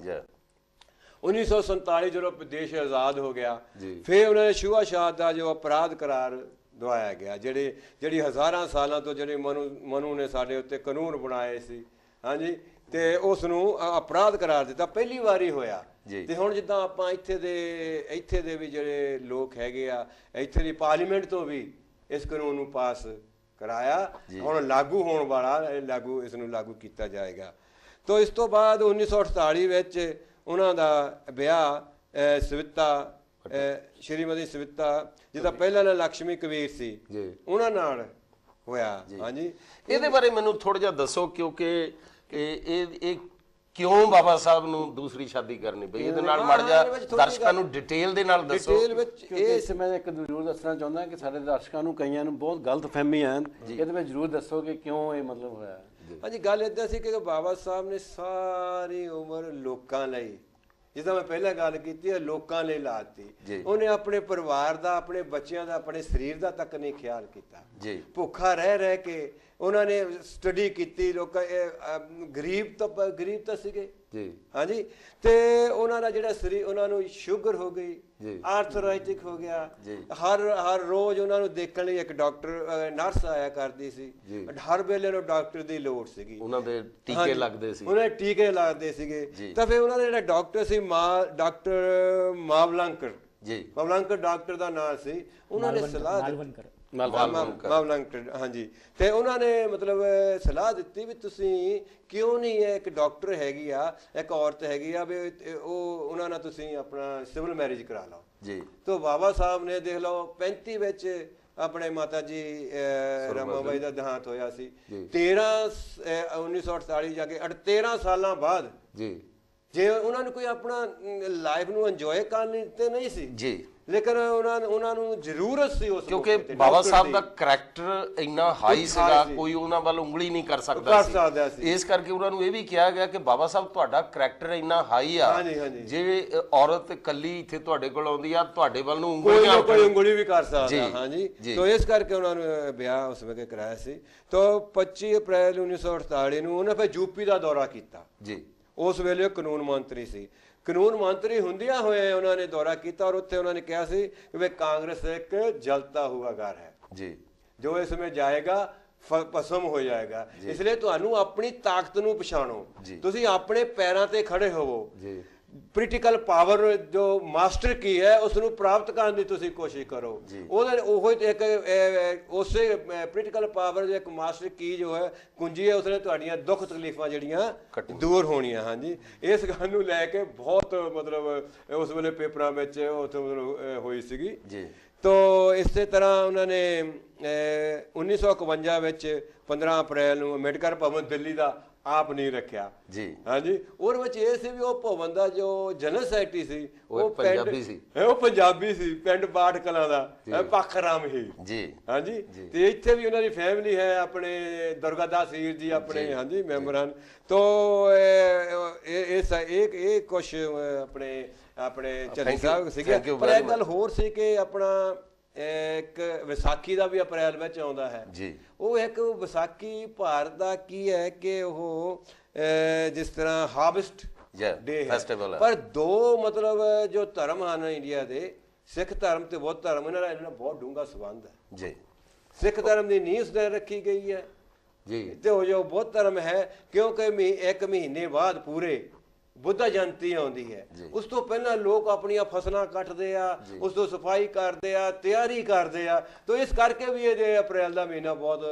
1947 ਜਦੋਂ ਦੇਸ਼ ਆਜ਼ਾਦ ਹੋ ਗਿਆ, ਫਿਰ ਉਹਨਾਂ ਨੇ ਛੂਆਛਾਤ ਦਾ ਜੋ ਅਪਰਾਧ ਕਰਾਰ ਦਵਾਇਆ ਗਿਆ, ਜਿਹੜੀ ਹਜ਼ਾਰਾਂ ਸਾਲਾਂ ਤੋਂ ਜਿਹੜੇ ਮਨੂ ਨੇ ਸਾਡੇ ਉੱਤੇ ਕਾਨੂੰਨ ਬਣਾਏ ਸੀ, ਹਾਂਜੀ, ਤੇ ਉਸ ਨੂੰ ਅਪਰਾਧ ਕਰਾਰ ਦਿੱਤਾ। ਪਹਿਲੀ ਵਾਰੀ ਹੋਇਆ। ਤੇ ਹੁਣ ਜਿੱਦਾਂ ਆਪਾਂ ਇੱਥੇ ਦੇ ਵੀ ਜਿਹੜੇ ਲੋਕ ਹੈਗੇ ਆ, ਇੱਥੇ ਦੀ ਪਾਰਲੀਮੈਂਟ ਤੋਂ ਵੀ ਇਸ ਕਾਨੂੰਨ ਨੂੰ ਪਾਸ ਕਰਾਇਆ, ਹੁਣ ਲਾਗੂ ਹੋਣ ਵਾਲਾ, ਇਸ ਨੂੰ ਲਾਗੂ ਕੀਤਾ ਜਾਏਗਾ। ਤੋ ਇਸ ਤੋਂ ਬਾਅਦ 1948 ਵਿੱਚ ਉਹਨਾਂ ਦਾ ਵਿਆਹ ਸਵਿਤਾ, ਸ਼੍ਰੀਮਤੀ ਸਵਿਤਾ ਜਿਹਦਾ ਪਹਿਲਾਂ ਨਾਲ ਲక్ష్ਮੀ ਕਬੀਰ ਸੀ, ਉਹਨਾਂ ਨਾਲ ਹੋਇਆ, ਹਾਂਜੀ। ਇਹਦੇ ਬਾਰੇ ਮੈਨੂੰ ਥੋੜਾ ਜਿਹਾ ਦੱਸੋ, ਕਿਉਂਕਿ ਇਹ ਕਿਉਂ ਬਾਬਾ ਸਾਹਿਬ ਨੂੰ ਦੂਸਰੀ ਸ਼ਾਦੀ ਕਰਨੀ ਪਈ, ਇਹਦੇ ਨਾਲ ਮੜ ਜਾ ਦਰਸ਼ਕਾਂ ਨੂੰ ਡਿਟੇਲ ਦੇ ਨਾਲ ਦੱਸੋ। ਡਿਟੇਲ ਵਿੱਚ ਇਸ ਮੈਂ ਇੱਕ ਜ਼ਰੂਰ ਦੱਸਣਾ ਚਾਹੁੰਦਾ ਕਿ ਸਾਡੇ ਦਰਸ਼ਕਾਂ ਨੂੰ ਕਈਆਂ ਨੂੰ ਬਹੁਤ ਗਲਤ ਫਹਿਮੀ ਹੈ, ਇਹਦੇ ਵਿੱਚ ਜ਼ਰੂਰ ਦੱਸੋ ਕਿ ਕਿਉਂ ਇਹ ਮਤਲਬ ਹੋਇਆ। ਹਾਂਜੀ, ਗੱਲ ਇੱਦਾਂ ਸੀ ਕਿ ਬਾਬਾ ਸਾਹਿਬ ਨੇ ਸਾਰੀ ਉਮਰ ਲੋਕਾਂ ਲਈ, ਜਿੱਦਾਂ ਮੈਂ ਪਹਿਲਾਂ ਗੱਲ ਕੀਤੀ ਹੈ, ਲੋਕਾਂ ਲਈ ਲਾਤੀ। ਉਹਨੇ ਆਪਣੇ ਪਰਿਵਾਰ ਦਾ, ਆਪਣੇ ਬੱਚਿਆਂ ਦਾ, ਆਪਣੇ ਸਰੀਰ ਦਾ ਤੱਕ ਨਹੀਂ ਖਿਆਲ ਕੀਤਾ। ਭੁੱਖਾ ਰਹਿ ਕੇ ਉਹਨਾਂ ਨੇ ਸਟੱਡੀ ਕੀਤੀ, ਲੋਕਾਂ ਗਰੀਬ ਤਾਂ ਸੀਗੇ ਜੀ ਹਾਂਜੀ, ਤੇ ਉਹਨਾਂ ਦਾ ਜਿਹੜਾ ਸਰੀਰ, ਉਹਨਾਂ ਨੂੰ ਸ਼ੂਗਰ ਹੋ ਜੀ। ਗਈ, ਆਰਥਰਾਈਟਿਕ ਹੋ ਗਿਆ। ਜੀ। ਹਰ ਰੋਜ਼ ਉਹਨਾਂ ਨੂੰ ਦੇਖਣ ਲਈ ਇੱਕ ਡਾਕਟਰ ਨਰਸ ਆਇਆ ਕਰਦੀ ਸੀ, ਜੀ। ਹਰ ਵੇਲੇ ਨੂੰ ਡਾਕਟਰ ਦੀ ਲੋੜ ਸੀਗੀ, ਉਹਨਾਂ ਦੇ ਟੀਕੇ ਹਾਂਜੀ, ਲੱਗਦੇ ਸੀ। ਉਹਨਾਂ ਦੇ ਟੀਕੇ ਲੱਗਦੇ ਸੀਗੇ। ਜੀ। ਤਾਂ ਫਿਰ ਉਹਨਾਂ ਦੇ ਜਿਹੜਾ ਡਾਕਟਰ ਸੀ ਡਾਕਟਰ ਮਾਵਲੰਕਰ, ਜੀ ਮਾਵਲੰਕਰ ਡਾਕਟਰ ਦਾ ਨਾਮ ਸੀ। ਉਹਨਾਂ ਨੇ ਸਲਾਹ ਦਿੱਤੀ, मालवनकर ਮਾਵਲੰਕਰ, ਹਾਂਜੀ, ਤੇ ਉਹਨਾਂ ਨੇ ਮਤਲਬ ਸਲਾਹ ਦਿੱਤੀ ਵੀ ਤੁਸੀਂ ਕਿਉਂ ਨਹੀਂ, ਇਹ ਇੱਕ ਡਾਕਟਰ ਹੈਗੀ ਆ, ਇੱਕ ਔਰਤ ਹੈਗੀ ਆ, ਵੀ ਉਹਨਾਂ ਨਾਲ ਤੁਸੀਂ ਆਪਣਾ ਸਿਵਲ ਮੈਰਿਜ ਕਰਾ ਲਓ। ਜੀ। ਤੋ ਬਾਬਾ ਸਾਹਿਬ ਨੇ ਦੇਖ ਲਓ 35 ਵਿੱਚ ਆਪਣੇ ਮਾਤਾ ਜੀ ਰਮਾਬਾਈ ਦਾ ਦੇਹਾਂਤ ਹੋਇਆ ਸੀ। 1948 ਜਾ ਕੇ 13 ਸਾਲਾਂ ਬਾਅਦ ਜੀ ਜੇ ਉਹਨਾਂ ਨੂੰ ਕੋਈ ਆਪਣਾ ਲਾਈਫ ਨੂੰ ਇੰਜੋਏ ਕਰਨ ਤੇ ਨਹੀਂ ਸੀ ਜੀ, ਲੇਕਿਨ ਉਹਨਾਂ ਨੂੰ ਜ਼ਰੂਰਤ ਸੀ ਉਸ ਕਿਉਂਕਿ ਮੌਕੇ ਤੇ ਬਾਬਾ ਡਾਕਟਰ ਸਾਹਿਬ ਦੀ। ਦਾ ਕਰੈਕਟਰ ਇੰਨਾ ਹਾਈ ਸੀਗਾ, ਕੋਈ ਉਹਨਾਂ ਵੱਲ ਉਂਗਲੀ ਨਹੀਂ ਕਰ ਸਕਦਾ ਸੀ। ਇਸ ਕਰਕੇ ਉਹਨਾਂ ਨੂੰ ਇਹ ਵੀ ਕਿਹਾ ਗਿਆ ਕਿ ਬਾਬਾ ਸਾਹਿਬ ਤੁਹਾਡਾ ਕਰੈਕਟਰ ਇੰਨਾ ਹਾਈ ਆ, ਹਾਂਜੀ, ਹਾਂਜੀ। ਜੇ ਔਰਤ ਇਕੱਲੀ ਇੱਥੇ ਤੁਹਾਡੇ ਕੋਲ ਆਉਂਦੀ ਆ, ਤੁਹਾਡੇ ਵੱਲ ਨੂੰ ਕੋਈ ਉਂਗਲੀਆਂ ਨਾ ਕੋਈ ਉਂਗਲੀ ਵੀ ਕਰ ਸਕਦਾ। ਜੀ, ਹਾਂਜੀ, ਜੀ। ਤੋਂ ਇਸ ਕਰਕੇ ਉਹਨਾਂ ਨੂੰ ਵਿਆਹ ਉਸ ਵੇਲੇ ਕਰਾਇਆ ਸੀ। ਤੋਂ 25 ਅਪ੍ਰੈਲ 1948 ਨੂੰ ਉਹਨਾਂ ਫਿਰ ਯੂਪੀ ਦਾ ਦੌਰਾ ਕੀਤਾ। ਜੀ। ਉਸ ਵੇਲੇ ਉਹ ਕਾਨੂੰਨ ਮੰਤਰੀ ਸੀ। ਕਾਨੂੰਨ ਮੰਤਰੀ ਹੁੰਦਿਆਂ ਹੋਏ ਉਹਨਾਂ ਨੇ ਦੌਰਾ ਕੀਤਾ ਔਰ ਉੱਥੇ ਉਹਨਾਂ ਨੇ ਕਿਹਾ ਸੀ ਕਿ ਵੀ ਕਾਂਗਰਸ ਇੱਕ ਜਲਤਾ ਹੁਆ ਘਰ ਹੈ ਜੀ, ਜੋ ਇਸ ਵਿੱਚ ਜਾਏਗਾ ਭਸਮ ਹੋ ਜਾਏਗਾ। ਇਸ ਲਈ ਤੁਹਾਨੂੰ ਆਪਣੀ ਤਾਕਤ ਨੂੰ ਪਛਾਣੋ, ਤੁਸੀਂ ਆਪਣੇ ਪੈਰਾਂ ਤੇ ਖੜੇ ਹੋਵੋ। ਜੀ। ਪੋਲੀਟੀਕਲ ਪਾਵਰ ਜੋ ਮਾਸਟਰ ਕੀ ਹੈ ਉਸ ਨੂੰ ਪ੍ਰਾਪਤ ਕਰਨ ਦੀ ਤੁਸੀਂ ਕੋਸ਼ਿਸ਼ ਕਰੋ। ਉਹਦੇ ਉਹ ਇੱਕ ਉਸੇ ਪੋਲੀਟੀਕਲ ਪਾਵਰ ਦੇ ਇੱਕ ਮਾਸਟਰ ਕੀ ਜੋ ਹੈ ਕੁੰਜੀ ਹੈ, ਉਸਨੇ ਤੁਹਾਡੀਆਂ ਦੁੱਖ ਤਕਲੀਫਾਂ ਜਿਹੜੀਆਂ ਦੂਰ ਹੋਣੀਆਂ। ਹਾਂਜੀ, ਇਸ ਗੱਲ ਨੂੰ ਲੈ ਕੇ ਬਹੁਤ ਮਤਲਬ ਉਸ ਵੇਲੇ ਪੇਪਰਾਂ ਵਿੱਚ ਉੱਥੇ ਮਤਲਬ ਹੋਈ ਸੀਗੀ ਜੀ। ਤੋ ਇਸੇ ਤਰ੍ਹਾਂ ਉਹਨਾਂ ਨੇ 1951 ਵਿੱਚ 15 ਅਪ੍ਰੈਲ ਨੂੰ ਅੰਬੇਡਕਰ ਭਵਨ ਦਿੱਲੀ ਦਾ ਆਪ ਨਹੀਂ ਰੱਖਿਆ ਜੀ। ਹਾਂਜੀ, ਉਹਦੇ ਵਿੱਚ ਇਹ ਸੀ ਵੀ ਉਹ ਭਵਨ ਦਾ ਜੋ ਜਨਰਲ ਸੈਕਟਰੀ ਸੀ ਉਹ ਪੰਜਾਬੀ ਸੀ, ਪਿੰਡ ਬਾਠ ਕਲਾਂ ਦਾ ਪੱਖ ਰਾਮ ਹੀ ਜੀ। ਹਾਂਜੀ, ਤੇ ਇੱਥੇ ਵੀ ਉਹਨਾਂ ਦੀ ਫੈਮਿਲੀ ਹੈ, ਆਪਣੇ ਦੁਰਗਾਦਾਸ ਹੀਰ ਜੀ ਆਪਣੇ ਹਾਂਜੀ ਮੈਂਬਰ ਹਨ। ਤੋ ਇਹ ਕੁਛ ਆਪਣੇ ਝੱਲੀ ਸਾਹਿਬ ਸੀਗੇ। ਪਰ ਇੱਕ ਗੱਲ ਹੋਰ ਸੀ ਕਿ ਆਪਣਾ ਇੱਕ ਵਿਸਾਖੀ ਦਾ ਵੀ ਅਪ੍ਰੈਲ ਵਿੱਚ ਆਉਂਦਾ ਹੈ ਜੀ। ਉਹ ਇੱਕ ਵਿਸਾਖੀ ਭਾਰਤ ਦਾ ਕੀ ਹੈ ਕਿ ਉਹ ਜਿਸ ਤਰ੍ਹਾਂ ਹਾਰਵੈਸਟ ਡੇ ਫੈਸਟੀਵਲ ਹੈ। ਪਰ ਦੋ ਮਤਲਬ ਜੋ ਧਰਮ ਹਨ ਇੰਡੀਆ ਦੇ, ਸਿੱਖ ਧਰਮ ਤੇ ਬੌਧ ਧਰਮ, ਇਹਨਾਂ ਦਾ ਬਹੁਤ ਡੂੰਘਾ ਸੰਬੰਧ ਹੈ ਜੀ। ਸਿੱਖ ਧਰਮ ਦੀ ਨੀਂਹ ਉਸ ਰੱਖੀ ਗਈ ਹੈ ਜੀ, ਤੇ ਉਹ ਜੋ ਬੌਧ ਧਰਮ ਹੈ ਕਿਉਂਕਿ ਇੱਕ ਮਹੀਨੇ ਬਾਅਦ ਪੂਰੇ ਬੁੱਧਾ ਜਯੰਤੀ ਆਉਂਦੀ ਹੈ। ਉਸ ਤੋਂ ਪਹਿਲਾਂ ਲੋਕ ਆਪਣੀਆਂ ਫਸਲਾਂ ਕੱਟਦੇ ਆ, ਉਸ ਤੋਂ ਸਫਾਈ ਕਰਦੇ ਆ, ਤਿਆਰੀ ਕਰਦੇ ਆ। ਤਾਂ ਇਸ ਕਰਕੇ ਵੀ ਇਹ ਅਪ੍ਰੈਲ ਦਾ ਮਹੀਨਾ ਬਹੁਤ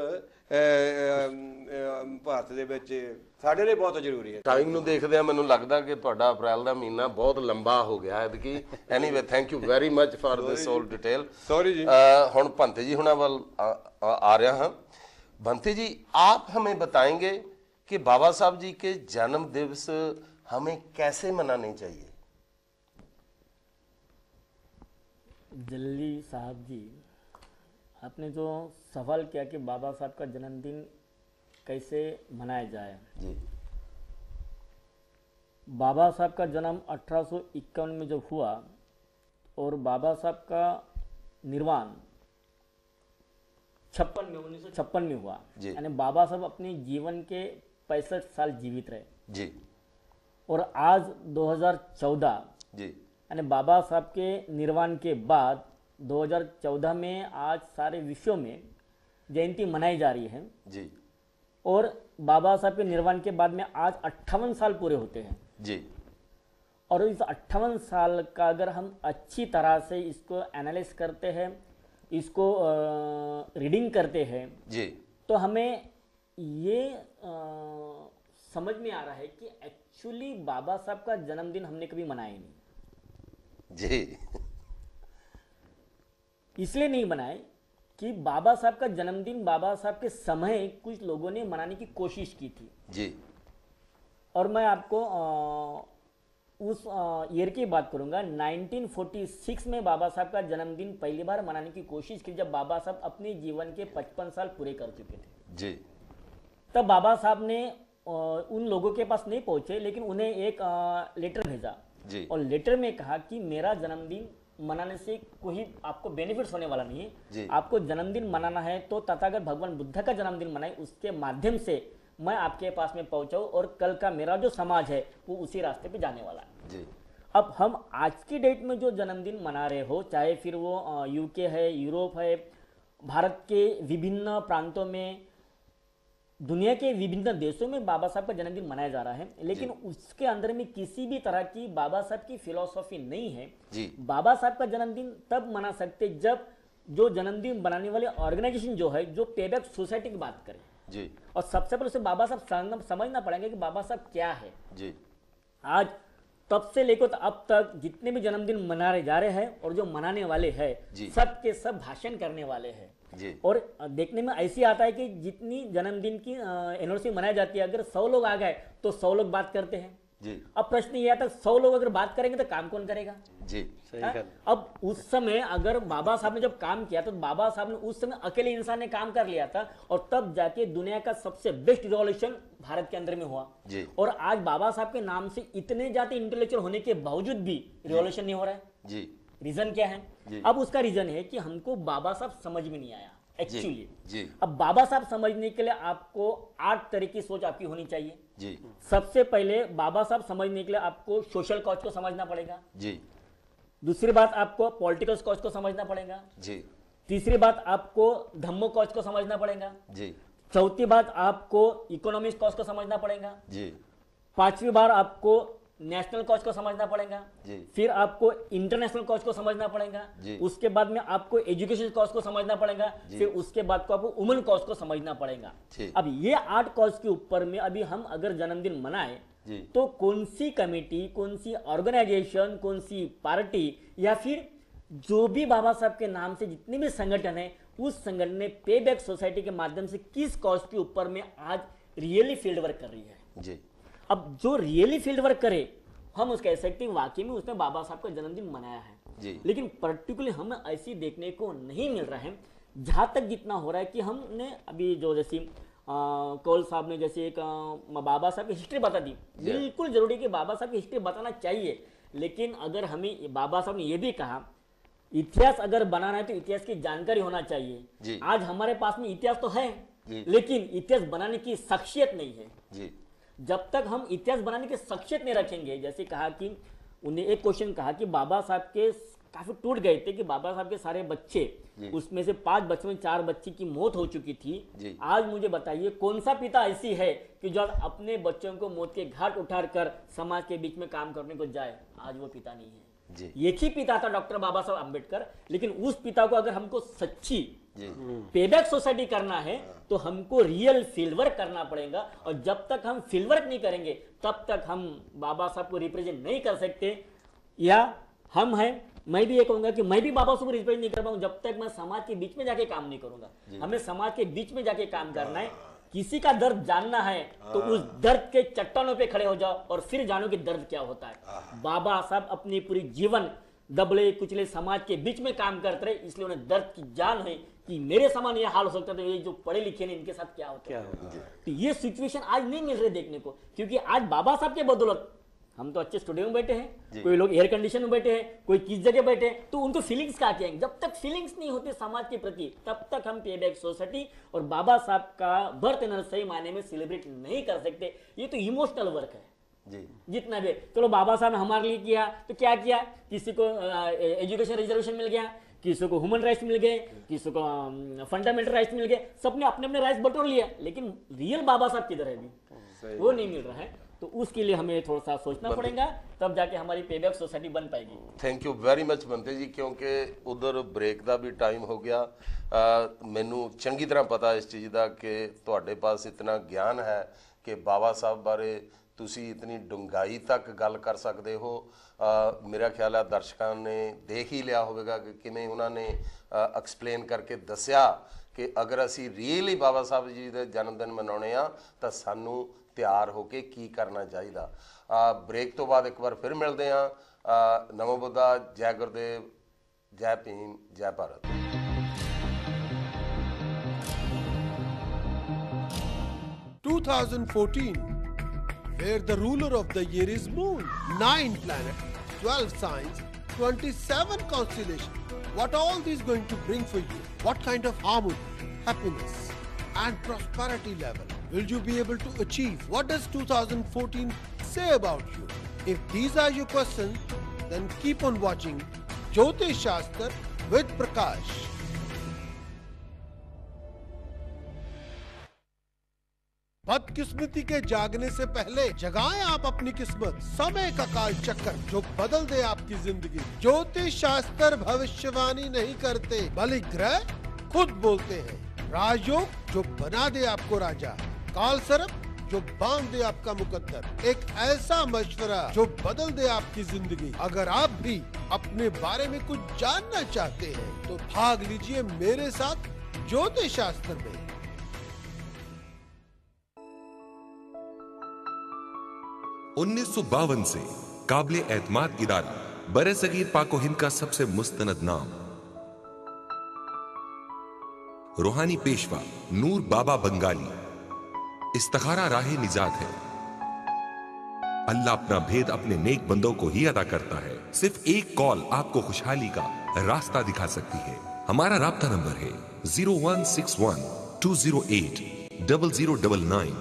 ਭਾਰਤ ਦੇ ਵਿੱਚ ਸਾਡੇ ਲਈ ਬਹੁਤ ਜ਼ਰੂਰੀ ਹੈ। ਟਾਈਮ ਨੂੰ ਦੇਖਦੇ ਆ ਮੈਨੂੰ ਲੱਗਦਾ ਕਿ ਤੁਹਾਡਾ ਅਪ੍ਰੈਲ ਦਾ ਮਹੀਨਾ ਬਹੁਤ ਲੰਬਾ ਹੋ ਗਿਆ ਐਤਕੀ। Anyway thank you very much for this all detail. Sorry जी। ਹੁਣ ਭੰਤੇ ਜੀ ਹੁਣਾਂ ਵੱਲ आ रहा हाँ। भंते जी, आप हमें बताएंगे कि बाबा साहब जी के जन्म दिवस हमें कैसे मनाने चाहिए? जल्दी साहब जी, आपने जो सवाल किया कि बाबा साहब का जन्मदिन कैसे मनाया जाए जी। बाबा साहब का जन्म 1851 में जब हुआ और बाबा साहब का निर्वाण 1956 में हुआ, यानी बाबा साहब अपने जीवन के 65 साल जीवित रहे जी। और आज 2014 जी, यानी बाबा साहब के निर्वाण के बाद 2014 में आज सारे विश्व में जयंती मनाई जा रही है जी। और बाबा साहब के निर्वाण के बाद में आज 58 साल पूरे होते हैं जी। और इस 58 साल का अगर हम अच्छी तरह से इसको एनालाइज करते हैं, इसको रीडिंग करते हैं जी, तो हमें ये समझ में आ रहा है कि एक्चुअली बाबा साहब का जन्मदिन हमने कभी मनाया नहीं जी। इसलिए नहीं मनाए कि बाबा साहब का जन्मदिन बाबा साहब के समय कुछ लोगों ने मनाने की कोशिश की थी जी। और मैं आपको उस ईयर की बात करूंगा। 1946 में बाबा साहब का जन्मदिन पहली बार मनाने की कोशिश की, जब बाबा साहब अपने जीवन के 55 साल पूरे कर चुके थे जी। तब बाबा साहब ने उन लोगों के पास नहीं पहुंचे, लेकिन उन्हें एक लेटर भेजा जी। और लेटर में कहा कि मेरा जन्मदिन मनाने से कोई आपको बेनिफिट्स होने वाला नहीं है। आपको जन्मदिन मनाना है तो तथागत भगवान बुद्ध का जन्मदिन मनाए, उसके माध्यम से मैं आपके पास में पहुंचाऊं और कल का मेरा जो समाज है वो उसी रास्ते पे जाने वाला है। अब हम आज की डेट में जो जन्मदिन मना रहे हो, चाहे फिर वो यूके है, यूरोप है, भारत के विभिन्न प्रांतों में, दुनिया के विभिन्न देशों में बाबा साहब का जन्मदिन मनाया जा रहा है, लेकिन उसके अंदर में किसी भी तरह की बाबा साहब की फिलॉसफी नहीं है। बाबा साहब का जन्मदिन तब मना सकते जब जो जन्मदिन बनाने वाले ऑर्गेनाइजेशन जो है, जो पेबैक सोसाइटी की बात करें, और सबसे पहले उसे बाबा साहब समझना पड़ेगा कि बाबा साहब क्या है। आज तब से लेकर अब तक जितने भी जन्मदिन मनाए जा रहे हैं और जो मनाने वाले हैं, सब के सब भाषण करने वाले हैं। और देखने में ऐसी आता है कि जितनी जन्मदिन की एनिवर्सरी मनाई जाती है, अगर 100 लोग आ गए तो 100 लोग बात करते हैं। अब प्रश्न ये आता है 100 लोग अगर बात करेंगे तो काम कौन करेगा? सही। अब उस समय अगर बाबा साहब ने जब काम किया तो बाबा साहब ने उस समय अकेले इंसान ने काम कर लिया था, और तब जाके दुनिया का सबसे बेस्ट रिवॉल्यूशन भारत के अंदर में हुआ। और आज बाबा साहब के नाम से इतने ज्यादा इंटेलेक्चुअल होने के बावजूद भी रिवॉल्यूशन नहीं हो रहा है। रीजन क्या है? अब उसका रीजन है कि हमको बाबा साहब समझ में नहीं आया एक्चुअली। अब बाबा साहब समझने के लिए आपको 8 तरह की सोच आपकी होनी चाहिए। सबसे पहले बाबा साहब समझने के लिए आपको सोशल कॉज को समझना पड़ेगा। दूसरी बात आपको पॉलिटिकल कॉज को समझना पड़ेगा। तीसरी बात आपको धम्मो कॉज को समझना पड़ेगा। चौथी बात आपको इकोनॉमिक कॉज को समझना पड़ेगा। पांचवी बार आपको नेशनल कॉज को समझना पड़ेगा। फिर आपको इंटरनेशनल कॉज को समझना पड़ेगा। उसके बाद में आपको एजुकेशन कॉज को समझना पड़ेगा। फिर उसके बाद को आपको वुमेन कॉज को समझना पड़ेगा। अब ये 8 कॉज के ऊपर में अभी हम अगर जन्मदिन मनाए तो कौन सी कमेटी, कौन सी ऑर्गेनाइजेशन, कौन सी पार्टी, या फिर जो भी बाबा साहब के नाम से जितने भी संगठन है, उस संगठन ने पेबैक सोसाइटी के माध्यम से किस कॉज के ऊपर में आज रियली फील्ड वर्क कर रही है। अब जो रियली फील्ड वर्क करे, हम उसका कह सकते हैं वाकई में उसने बाबा साहब का जन्मदिन मनाया है। लेकिन पर्टिकुलरली हमें ऐसी देखने को नहीं मिल रहा है। जहां तक जितना हो रहा है कि हमने अभी जो जैसे कौल साहब ने जैसे एक बाबा साहब की हिस्ट्री बता दी, बिल्कुल जरूरी कि बाबा साहब की हिस्ट्री बताना चाहिए। लेकिन अगर हमें बाबा साहब ने यह भी कहा इतिहास अगर बनाना है तो इतिहास की जानकारी होना चाहिए। आज हमारे पास में इतिहास तो है, लेकिन इतिहास बनाने की शख्सियत नहीं है। जब तक हम इतिहास बनाने की शख्सियत नहीं रखेंगे, जैसे कहा कि उन्हें एक क्वेश्चन कहा कि बाबा साहब के काफी टूट गए थे कि बाबा साहब के सारे बच्चे, उसमें से 5 बच्चों में 4 बच्ची की मौत हो चुकी थी। आज मुझे बताइए कौन सा पिता ऐसी है कि जो अपने बच्चों को मौत के घाट उठाकर समाज के बीच में काम करने को जाए? आज वो पिता नहीं है। एक ही पिता था डॉक्टर बाबा साहब अम्बेडकर, लेकिन उस पिता को अगर हमको सच्ची पेबैक सोसाइटी करना है तो हमको रियल फील्ड वर्क करना पड़ेगा। और जब तक हम फील्ड वर्क नहीं करेंगे तब तक हम बाबा साहब को रिप्रेजेंट नहीं कर सकते। या हम हैं, मैं भी ये कहूंगा कि मैं भी बाबा साहब को रिप्रेजेंट नहीं कर पाऊंगा जब तक मैं समाज के बीच में जाके काम नहीं करूंगा। हमें समाज के बीच में जाके काम करना है। किसी का दर्द जानना है तो उस दर्द के चट्टानों पे खड़े हो जाओ और फिर जानो कि दर्द क्या होता है। बाबा साहब अपनी पूरी जीवन दबले कुचले समाज के बीच में काम करते रहे, इसलिए उन्हें दर्द की जान है कि मेरे समान ये हाल हो सकता है, ये जो पढ़े लिखे ने इनके साथ क्या होता है। तो ये सिचुएशन आज नहीं मिल रही देखने को, क्योंकि आज बाबा साहब के बदौलत हम तो अच्छे स्टूडियो में बैठे हैं, कोई लोग एयर कंडीशन में बैठे हैं, कोई किस जगह बैठे हैं, तो उनको फीलिंग्स कहाँ के आएंगे? जब तक फीलिंग्स नहीं होते समाज के प्रति तब तक हम पेबैक सोसाइटी और बाबा साहब का बर्थ सही मायने में सेलिब्रेट नहीं कर सकते। ये तो इमोशनल वर्क है जितना भी। चलो बाबा साहब ने हमारे लिए किया तो क्या किया? किसी को एजुकेशन रिजर्वेशन मिल गया, किसी को ह्यूमन राइट्स मिल गए, किसी को फंडामेंटल राइट्स मिल गए, सबने अपने अपने राइट्स बटोर लिया, लेकिन रियल बाबा साहब किधर है अभी? वो नहीं मिल रहा है। तो उसके लिए हमें थोड़ा सा सोचना पड़ेगा, तब जाके हमारी पेबैक सोसाइटी बन पाएगी। थैंक यू वेरी मच ਬੰਤੇ जी, क्योंकि उधर ब्रेक का भी टाइम हो गया। मैनू चंगी तरह पता इस चीज़ का कि ਤੁਹਾਡੇ पास इतना ज्ञान है कि बाबा साहब बारे ਤੁਸੀਂ इतनी डूंघाई तक गल कर सकते हो। मेरा ख्याल है दर्शकों ने देख ही लिया होगा कि किमें उन्होंने एक्सप्लेन करके दसिया कि अगर असी रियली बाबा साहब जी के जन्मदिन मनाने आ तो सानू तैयार होके की करना चाहिए। ब्रेक तो बाद एक बार फिर मिलते हैं। नमो बुद्धा, जय गुरुदेव, जय भीम, जय Bharat. 2014, where the ruler of the year is Moon. 9 planets, 12 signs, 27 constellations. What all these going to bring for you? What kind of harmony, happiness and prosperity level will you be able to achieve? What does 2014 say about you? If these are your questions, then keep on watching Jyotish Shastra with Prakash. बदकिस्मती के जागने से पहले जगाएं आप अपनी किस्मत। समय का काल चक्कर जो बदल दे आपकी जिंदगी। ज्योतिष शास्त्र भविष्यवाणी नहीं करते, बल्कि ग्रह खुद बोलते हैं। राजयोग जो बना दे आपको राजा, काल सर्प जो बांध दे आपका मुकद्दर। एक ऐसा मशवरा जो बदल दे आपकी जिंदगी। अगर आप भी अपने बारे में कुछ जानना चाहते हैं तो भाग लीजिए मेरे साथ ज्योतिष शास्त्र में। 1952 से काबिले एतमाद इदारा बरे-सगीर पाको हिंद का सबसे मुस्तनद नाम, रूहानी पेशवा नूर बाबा बंगाली इस्तिखारा राहे निजात है। अल्लाह अपना भेद अपने नेक बंदों को ही अदा करता है। सिर्फ एक कॉल आपको खुशहाली का रास्ता दिखा सकती है। हमारा राब्ता नंबर है 0161 208 0099।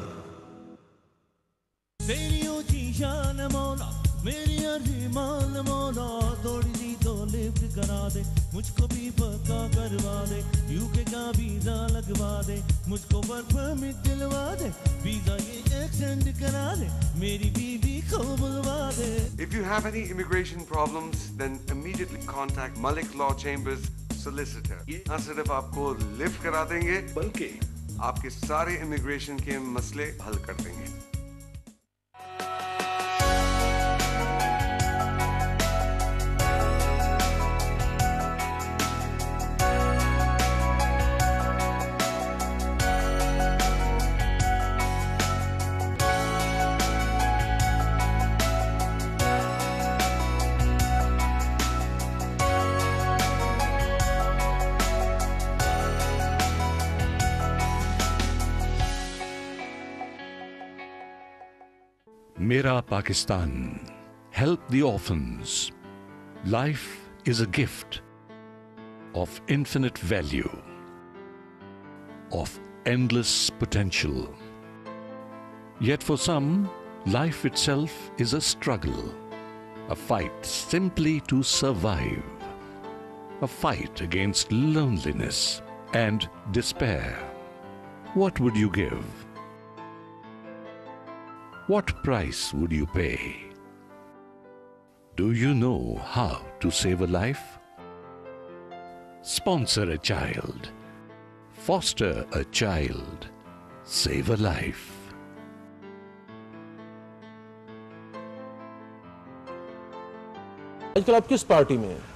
करा दे मुझको भी पक्का करवा दे, यूके का वीजा लगवा दे, मुझको वर्क परमिट दिलवा दे, वीजा ये एक्सटेंड करा दे, मेरी बीवी को बुलवा दे। If you have any immigration problems, then immediately contact Malik Law Chambers Solicitor. न सिर्फ आपको लिफ्ट करा देंगे बल्कि आपके सारे इमिग्रेशन के मसले हल कर देंगे। Mera Pakistan. Help the orphans. Life is a gift of infinite value, of endless potential. Yet for some, life itself is a struggle, a fight simply to survive, a fight against loneliness and despair. What would you give? What price would you pay? Do you know how to save a life? Sponsor a child. Foster a child. Save a life. आजकल आप किस party में हैं?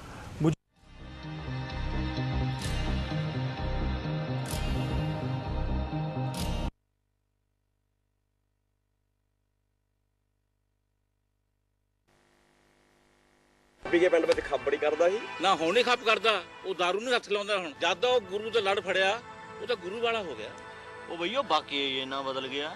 के पिंड में खप बड़ी करदा ही ना हुण नहीं खप करदा, वो दारू नहीं हथ लाउंदा। हुण जद वो गुरु ते लड़ फड़िया वो तो गुरु वाला हो गया। ओ भईयो बाकी ये ना बदल गया।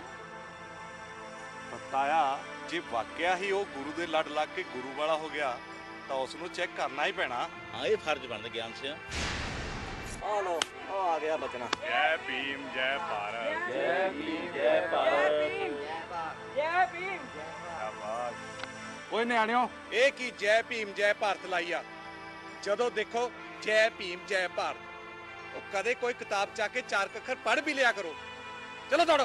बताया जे वाकया ही वो गुरु दे लड़ लग के गुरु वाला हो गया तो उसनु चेक करना ही पैना। हां ये फर्ज बनदा ज्ञान से। आ लो ओ आ गया बचना। जय भीम जय भारत। जय भीम जय भारत। जय भीम शाबाश। ओए न्याणियो ए की जय भीम जय भारत लाई आ। जदों देखो जय भीम जय भारत। ओ कदे कोई किताब चाके चार अक्षर पढ़ भी लिया करो। चलो दौड़ो।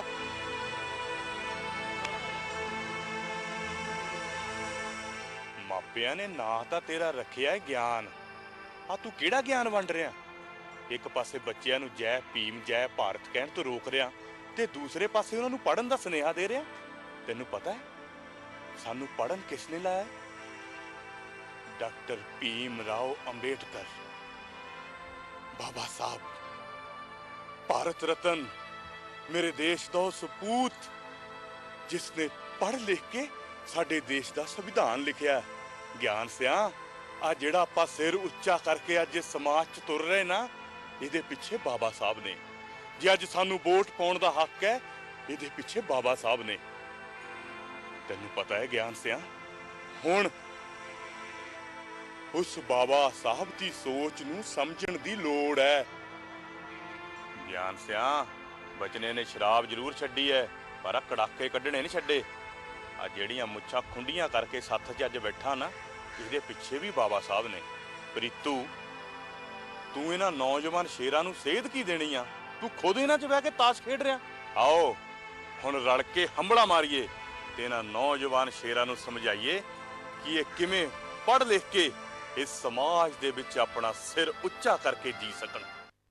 मापिया ने ना तां तेरा रखिया है ज्ञान, आ तू केड़ा ज्ञान वंड रिया? एक पासे बच्चियां नूं जय भीम जय भारत कहण तो रोक रिया ते दूसरे पासे उन्हां नूं पढ़न दा सुनेहा दे रिया। तैनूं पता है सानू पढ़न किसने लाया? डॉक्टर भीम राव अंबेडकर, बाबा साहब, भारत रत्न, मेरे देश दा सपूत जिसने पढ़ लिख के साडे देश दा संविधान लिखिया। ज्ञान सिया आ जिहड़ा आपां सिर उच्चा करके अज समाज च तुर रहे ना, इहदे पिछे बाबा साहब ने। जे अज सानू वोट पाउण दा हक है, इहदे पिछे बाबा साहब ने। तेनू पता है ज्ञान सिया हुण ਉਸ ਬਾਬਾ ਸਾਹਿਬ ਦੀ ਸੋਚ ਨੂੰ ਸਮਝਣ ਦੀ ਲੋੜ ਹੈ। ਗਿਆਨ ਸਿਆ ਬਚਨੇ ਨੇ ਸ਼ਰਾਬ ਜ਼ਰੂਰ ਛੱਡੀ ਹੈ, ਪਰ ਆ ਕੜਾਕੇ ਕੱਢਣੇ ਨਹੀਂ ਛੱਡੇ। ਆ ਜਿਹੜੀਆਂ ਮੁੱਛਾਂ ਖੁੰਡੀਆਂ ਕਰਕੇ ਸੱਥ 'ਚ ਅੱਜ ਬੈਠਾ ਨਾ, ਇਹਦੇ ਪਿੱਛੇ ਵੀ ਬਾਬਾ ਸਾਹਿਬ ਨੇ। ਪ੍ਰੀਤੂ, ਤੂੰ ਇਹਨਾਂ ਨੌਜਵਾਨ ਸ਼ੇਰਾਂ ਨੂੰ ਸੇਧ ਕੀ ਦੇਣੀ ਆ? ਤੂੰ ਖੁਦ ਇਹਨਾਂ 'ਚ ਬਹਿ ਕੇ ਤਾਸ਼ ਖੇਡ ਰਿਹਾ। ਆਓ ਹੁਣ ਰਲ ਕੇ ਹੰਬੜਾ ਮਾਰੀਏ ਤੇ ਇਹਨਾਂ ਨੌਜਵਾਨ ਸ਼ੇਰਾਂ ਨੂੰ ਸਮਝਾਈਏ ਕਿ ਇਹ ਕਿਵੇਂ ਪੜ੍ਹ ਲਿਖ ਕੇ ਇਸ ਸਮਾਜ ਦੇ ਵਿੱਚ ਆਪਣਾ ਸਿਰ ਉੱਚਾ ਕਰਕੇ ਜੀ ਸਕਣ।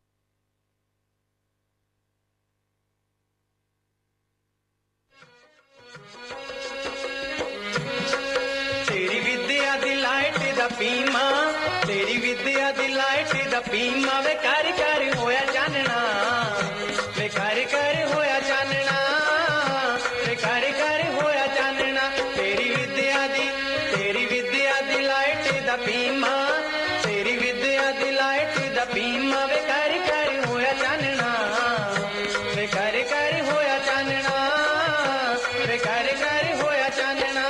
तेरी विद्या दी लाइट दा पीमा, तेरी विद्या दी लाइट दा पीमा, वे कर कर होया जानना, वे कर कर होया जानना, वे कर कर होया जानना। तेरी विद्या दी लाइट दा पीमा, तेरी विद्या दी लाइट दा पीमा, वे कर कर होया जानना, वे कर कर होया जानना, वे कर कर होया जानना।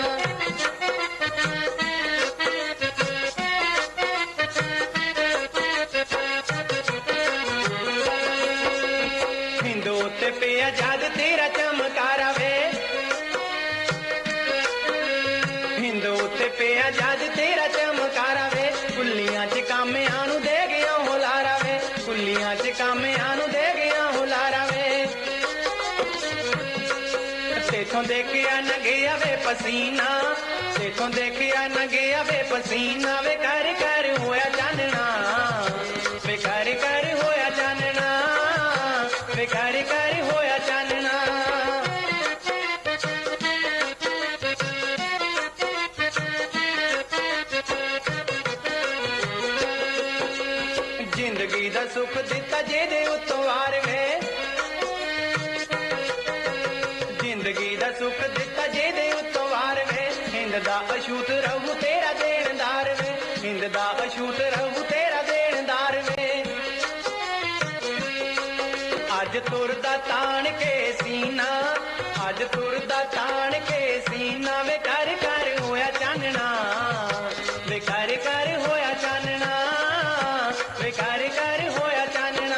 हिंदू ते पे आजाद तेरा चमकारा वे, हिंदू ते पे आजाद तेरा चमकारा वे। कुल्लियां च कामे आनू दे गया हुलारा वे, कुल्लियां च कामे आनू दे गया हुलारा वे। तेथों देखिया न गया वे पसीना, तेथों देखिया न गया वे पसीना, वे कर कर होया जानना, वे कर कर होया जानना, वे कर कर होया जानना। जिंदगी दा सुख दिता जेदे उत्तों वार वे, जिंदगी दा सुख दिता जेदे उत्तों वार वे। हिंद दा अछूत रहू तेरा देनदार वे, हिंद दा अछूत रहू तेरा देनदार वे। अज तुरदा तान के सीना, अज तुरदा तान के सीना, वे कर कर होया जानना, वे कर कर होया जानना, वे कर कर होया जानना।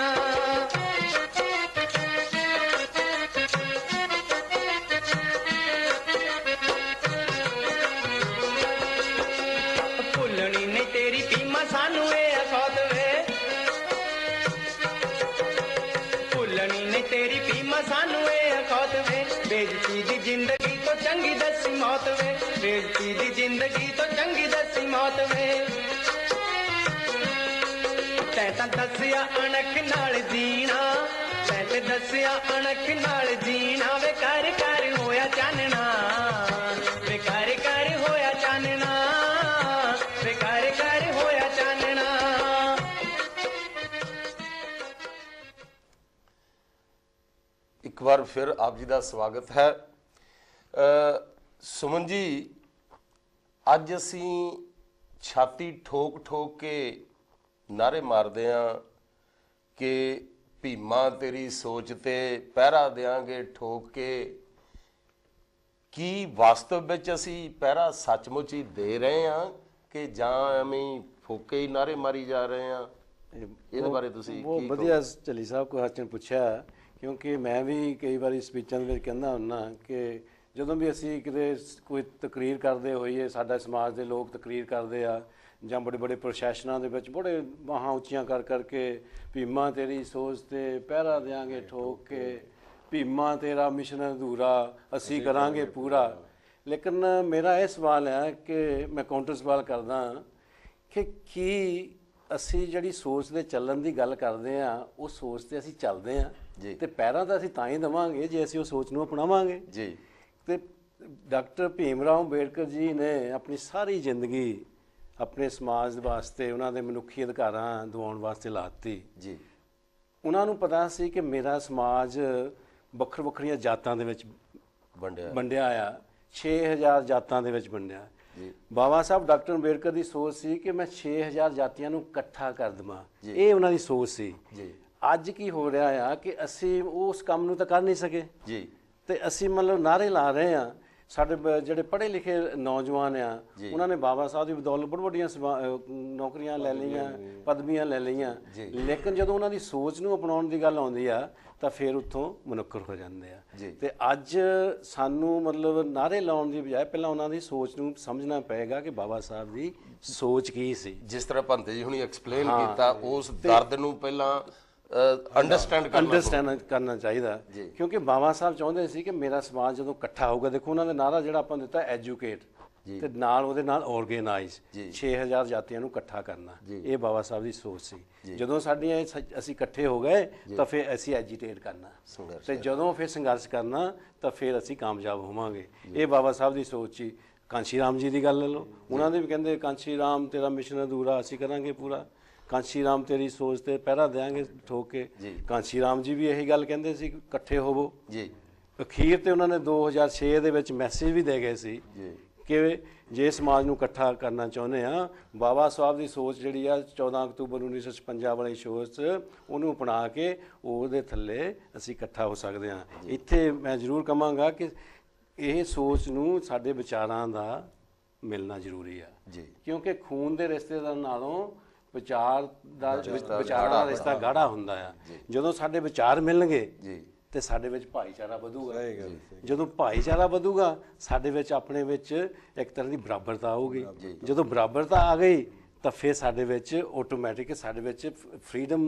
भुलनी नहीं तेरी पीमा सानू ए अखौत वे, भुलनी नहीं तेरी पीमा सानू ए अखौत वे। बेइज्जती दी जिंदगी तो चंगी दसी मौत वे, बेइज्जती दी जिंदगी तो चंगी दसी मौत वे। तैं तां दसिया अणख नाल जीना, तैं ते दसिया अणख नाल जीना, वे कर कर होया जानना, वे कर कर होया जानना, वे कर कर होया जानना। ਇੱਕ ਵਾਰ ਫਿਰ ਆਪ ਜੀ ਦਾ ਸਵਾਗਤ ਹੈ। ਸੁਮਨ ਜੀ, ਅੱਜ ਅਸੀਂ ਛਾਤੀ ਠੋਕ ਠੋਕ ਕੇ ਨਾਰੇ ਮਾਰਦੇ ਹਾਂ ਕਿ ਭੀਮਾ ਤੇਰੀ ਸੋਚ ਤੇ ਪਹਿਰਾ ਦਿਆਂਗੇ ਠੋਕ ਕੇ। ਕੀ ਵਾਸਤਵ ਵਿੱਚ ਅਸੀਂ ਪਹਿਰਾ ਸੱਚਮੁੱਚ ਹੀ ਦੇ ਰਹੇ ਹਾਂ ਕਿ ਜਾਂ ਐਵੇਂ ਫੋਕੇ ਹੀ ਨਾਰੇ ਮਾਰੀ ਜਾ ਰਹੇ ਹਾਂ? ਇਹਦੇ ਬਾਰੇ ਤੁਸੀਂ ਬਹੁਤ ਵਧੀਆ ਝੱਲੀ ਸਾਹਿਬ ਕੁਐਸਚਨ ਪੁੱਛਿਆ, ਕਿਉਂਕਿ ਮੈਂ ਵੀ ਕਈ ਵਾਰੀ ਸਪੀਚਾਂ ਦੇ ਵਿੱਚ ਕਹਿੰਦਾ ਹੁੰਦਾ ਕਿ ਜਦੋਂ ਵੀ ਅਸੀਂ ਕਿਤੇ ਕੋਈ ਤਕਰੀਰ ਕਰਦੇ ਹੋਈਏ, ਸਾਡਾ ਸਮਾਜ ਦੇ ਲੋਕ ਤਕਰੀਰ ਕਰਦੇ ਆ ਜਾਂ ਬੜੇ ਬੜੇ ਪ੍ਰੋਸੈਸ਼ਨਾਂ ਦੇ ਵਿੱਚ ਬੜੇ ਬਾਹਾਂ ਉੱਚੀਆਂ ਕਰ ਕਰਕੇ ਭੀਮਾ ਤੇਰੀ ਸੋਚ ਤੇ ਪਹਿਰਾ ਦਿਆਂਗੇ ਠੋਕ ਕੇ, ਭੀਮਾ ਤੇਰਾ ਮਿਸ਼ਨ ਅਧੂਰਾ ਅਸੀਂ ਕਰਾਂਗੇ ਪੂਰਾ। ਲੇਕਿਨ ਮੇਰਾ ਇਹ ਸਵਾਲ ਹੈ ਕਿ ਮੈਂ ਕਾਊਂਟਰ ਸਵਾਲ ਕਰਦਾ ਕਿ ਕੀ ਅਸੀਂ ਜਿਹੜੀ ਸੋਚ ਦੇ ਚੱਲਣ ਦੀ ਗੱਲ ਕਰਦੇ ਹਾਂ, ਉਹ ਸੋਚ ਤੇ ਅਸੀਂ ਚੱਲਦੇ ਹਾਂ ਤੇ ਪਹਿਰਾ ਤਾਂ ਅਸੀਂ ਤਾਂ ਹੀ ਦੇਵਾਂਗੇ ਜੇ ਅਸੀਂ ਉਹ ਸੋਚ ਨੂੰ ਅਪਣਾਵਾਂਗੇ ਜੀ। ਤੇ ਡਾਕਟਰ ਭੀਮ ਰਾਓ ਅੰਬੇਡਕਰ ਜੀ ਨੇ ਆਪਣੀ ਸਾਰੀ ਜ਼ਿੰਦਗੀ ਆਪਣੇ ਸਮਾਜ ਵਾਸਤੇ, ਉਹਨਾਂ ਦੇ ਮਨੁੱਖੀ ਅਧਿਕਾਰਾਂ ਦਿਵਾਉਣ ਵਾਸਤੇ ਲਾਤੀ ਜੀ। ਉਹਨਾਂ ਨੂੰ ਪਤਾ ਸੀ ਕਿ ਮੇਰਾ ਸਮਾਜ ਵੱਖਰ ਵੱਖਰੀਆਂ ਜਾਤਾਂ ਦੇ ਵਿੱਚ ਵੰਡਿਆ ਆ, 6000 ਜਾਤਾਂ ਦੇ ਵਿੱਚ ਵੰਡਿਆ। ਬਾਬਾ ਸਾਹਿਬ ਡਾਕਟਰ ਅੰਬੇਡਕਰ ਦੀ ਸੋਚ ਸੀ ਕਿ ਮੈਂ 6000 ਜਾਤੀਆਂ ਨੂੰ ਇਕੱਠਾ ਕਰ ਦੇਵਾਂ, ਇਹ ਉਹਨਾਂ ਦੀ ਸੋਚ ਸੀ। ਅੱਜ ਕੀ ਹੋ ਰਿਹਾ ਆ ਕਿ ਅਸੀਂ ਉਸ ਕੰਮ ਨੂੰ ਤਾਂ ਕਰ ਨਹੀਂ ਸਕੇ ਜੀ, ਤੇ ਅਸੀਂ ਮਤਲਬ ਨਾਅਰੇ ਲਾ ਰਹੇ ਹਾਂ ਸਾਡੇ ਜਿਹੜੇ ਪੜ੍ਹੇ ਲਿਖੇ ਨੌਜਵਾਨ ਆ ਉਹਨਾਂ ਨੇ ਬਾਬਾ ਸਾਹਿਬ ਦੀ ਬਦੌਲਤ ਬਹੁਤ ਵੱਡੀਆਂ ਨੌਕਰੀਆਂ ਲੈ ਲਈਆਂ, ਪਦਵੀਆਂ ਲੈ ਲਈਆਂ, ਲੇਕਿਨ ਜਦੋਂ ਉਹਨਾਂ ਦੀ ਸੋਚ ਨੂੰ ਅਪਣਾਉਣ ਦੀ ਗੱਲ ਆਉਂਦੀ ਆ ਤਾਂ ਫਿਰ ਉੱਥੋਂ ਮੁਨੱਕਰ ਹੋ ਜਾਂਦੇ ਆ। ਤੇ ਅੱਜ ਸਾਨੂੰ ਮਤਲਬ ਨਾਅਰੇ ਲਾਉਣ ਦੀ ਬਜਾਏ ਪਹਿਲਾਂ ਉਹਨਾਂ ਦੀ ਸੋਚ ਨੂੰ ਸਮਝਣਾ ਪਏਗਾ ਕਿ ਬਾਬਾ ਸਾਹਿਬ ਦੀ ਸੋਚ ਕੀ ਸੀ। ਜਿਸ ਤਰ੍ਹਾਂ ਭੰਤੇ ਜੀ ਹੁਣੀ ਐਕਸਪਲੇਨ ਕੀਤਾ, ਉਸ ਦਰਦ ਨੂੰ ਪਹਿਲਾਂ ਅੰਡਰਸਟੈਂਡ ਕਰਨਾ ਚਾਹੀਦਾ, ਕਿਉਂਕਿ ਬਾਬਾ ਸਾਹਿਬ ਚਾਹੁੰਦੇ ਸੀ ਕਿ ਮੇਰਾ ਸਮਾਜ ਜਦੋਂ ਇਕੱਠਾ ਹੋਊਗਾ, ਦੇਖੋ ਉਹਨਾਂ ਦੇ ਨਾਰਾ ਜਿਹੜਾ ਆਪਾਂ ਦਿੱਤਾ ਐਜੂਕੇਟ, ਤੇ ਨਾਲ ਉਹਦੇ ਨਾਲ ਆਰਗੇਨਾਈਜ਼, 6000 ਜਾਤੀਆਂ ਨੂੰ ਇਕੱਠਾ ਕਰਨਾ, ਇਹ ਬਾਬਾ ਸਾਹਿਬ ਦੀ ਸੋਚ ਸੀ। ਜਦੋਂ ਸਾਡੀਆਂ ਅਸੀਂ ਇਕੱਠੇ ਹੋ ਗਏ ਤਾਂ ਫਿਰ ਅਸੀਂ ਐਜੀਟੇਟ ਕਰਨਾ, ਤੇ ਜਦੋਂ ਫਿਰ ਸੰਘਰਸ਼ ਕਰਨਾ ਤਾਂ ਫਿਰ ਅਸੀਂ ਕਾਮਯਾਬ ਹੋਵਾਂਗੇ। ਇਹ ਬਾਬਾ ਸਾਹਿਬ ਦੀ ਸੋਚ ਸੀ। ਕਾਂਸ਼ੀ ਰਾਮ ਜੀ ਦੀ ਗੱਲ ਲੈ ਲਓ, ਉਹਨਾਂ ਦੇ ਵੀ ਕਹਿੰਦੇ ਕਾਂਸ਼ੀ ਰਾਮ ਤੇਰਾ ਮਿਸ਼ਨ ਅਧੂਰਾ ਅਸੀਂ ਕਰਾਂਗੇ ਪੂਰਾ, ਕਾਂਸ਼ੀ ਰਾਮ ਤੇਰੀ ਸੋਚ ਤੇ ਪਹਿਰਾ ਦੇਾਂਗੇ ਠੋਕ ਕੇ। ਕਾਂਸ਼ੀ ਰਾਮ ਜੀ ਵੀ ਇਹੀ ਗੱਲ ਕਹਿੰਦੇ ਸੀ, ਇਕੱਠੇ ਹੋਵੋ। ਅਖੀਰ ਤੇ ਉਹਨਾਂ ਨੇ 2006 ਦੇ ਵਿੱਚ ਮੈਸੇਜ ਵੀ ਦੇ ਗਏ ਸੀ ਕਿ ਜੇ ਸਮਾਜ ਨੂੰ ਇਕੱਠਾ ਕਰਨਾ ਚਾਹੁੰਦੇ ਆ, ਬਾਬਾ ਸਾਹਿਬ ਦੀ ਸੋਚ ਜਿਹੜੀ ਆ 14 ਅਕਤੂਬਰ 1956 ਵਾਲੀ ਸੋਚ, ਉਹਨੂੰ ਅਪਣਾ ਕੇ ਉਹਦੇ ਥੱਲੇ ਅਸੀਂ ਇਕੱਠਾ ਹੋ ਸਕਦੇ ਹਾਂ। ਇੱਥੇ ਮੈਂ ਜ਼ਰੂਰ ਕਹਾਂਗਾ ਕਿ ਇਹ ਸੋਚ ਨੂੰ ਸਾਡੇ ਵਿਚਾਰਾਂ ਦਾ ਮਿਲਣਾ ਜ਼ਰੂਰੀ ਆ, ਕਿਉਂਕਿ ਖੂਨ ਦੇ ਰਿਸ਼ਤੇਦਾਰ ਨਾਲੋਂ ਵਿਚਾਰ ਦਾ ਵਿਚਾਰਾਂ ਦਾ ਰਿਸ਼ਤਾ ਗਾੜਾ ਹੁੰਦਾ ਆ। ਜਦੋਂ ਸਾਡੇ ਵਿਚਾਰ ਮਿਲਣਗੇ ਤੇ ਸਾਡੇ ਵਿੱਚ ਭਾਈਚਾਰਾ ਵਧੂਗਾ। ਜਦੋਂ ਭਾਈਚਾਰਾ ਵਧੂਗਾ ਸਾਡੇ ਵਿੱਚ ਆਪਣੇ ਵਿੱਚ ਇੱਕ ਤਰ੍ਹਾਂ ਦੀ ਬਰਾਬਰਤਾ ਆਊਗੀ। ਜਦੋਂ ਬਰਾਬਰਤਾ ਆ ਗਈ ਤਾਂ ਫਿਰ ਸਾਡੇ ਵਿੱਚ ਆਟੋਮੈਟਿਕ ਸਾਡੇ ਵਿੱਚ ਫਰੀडम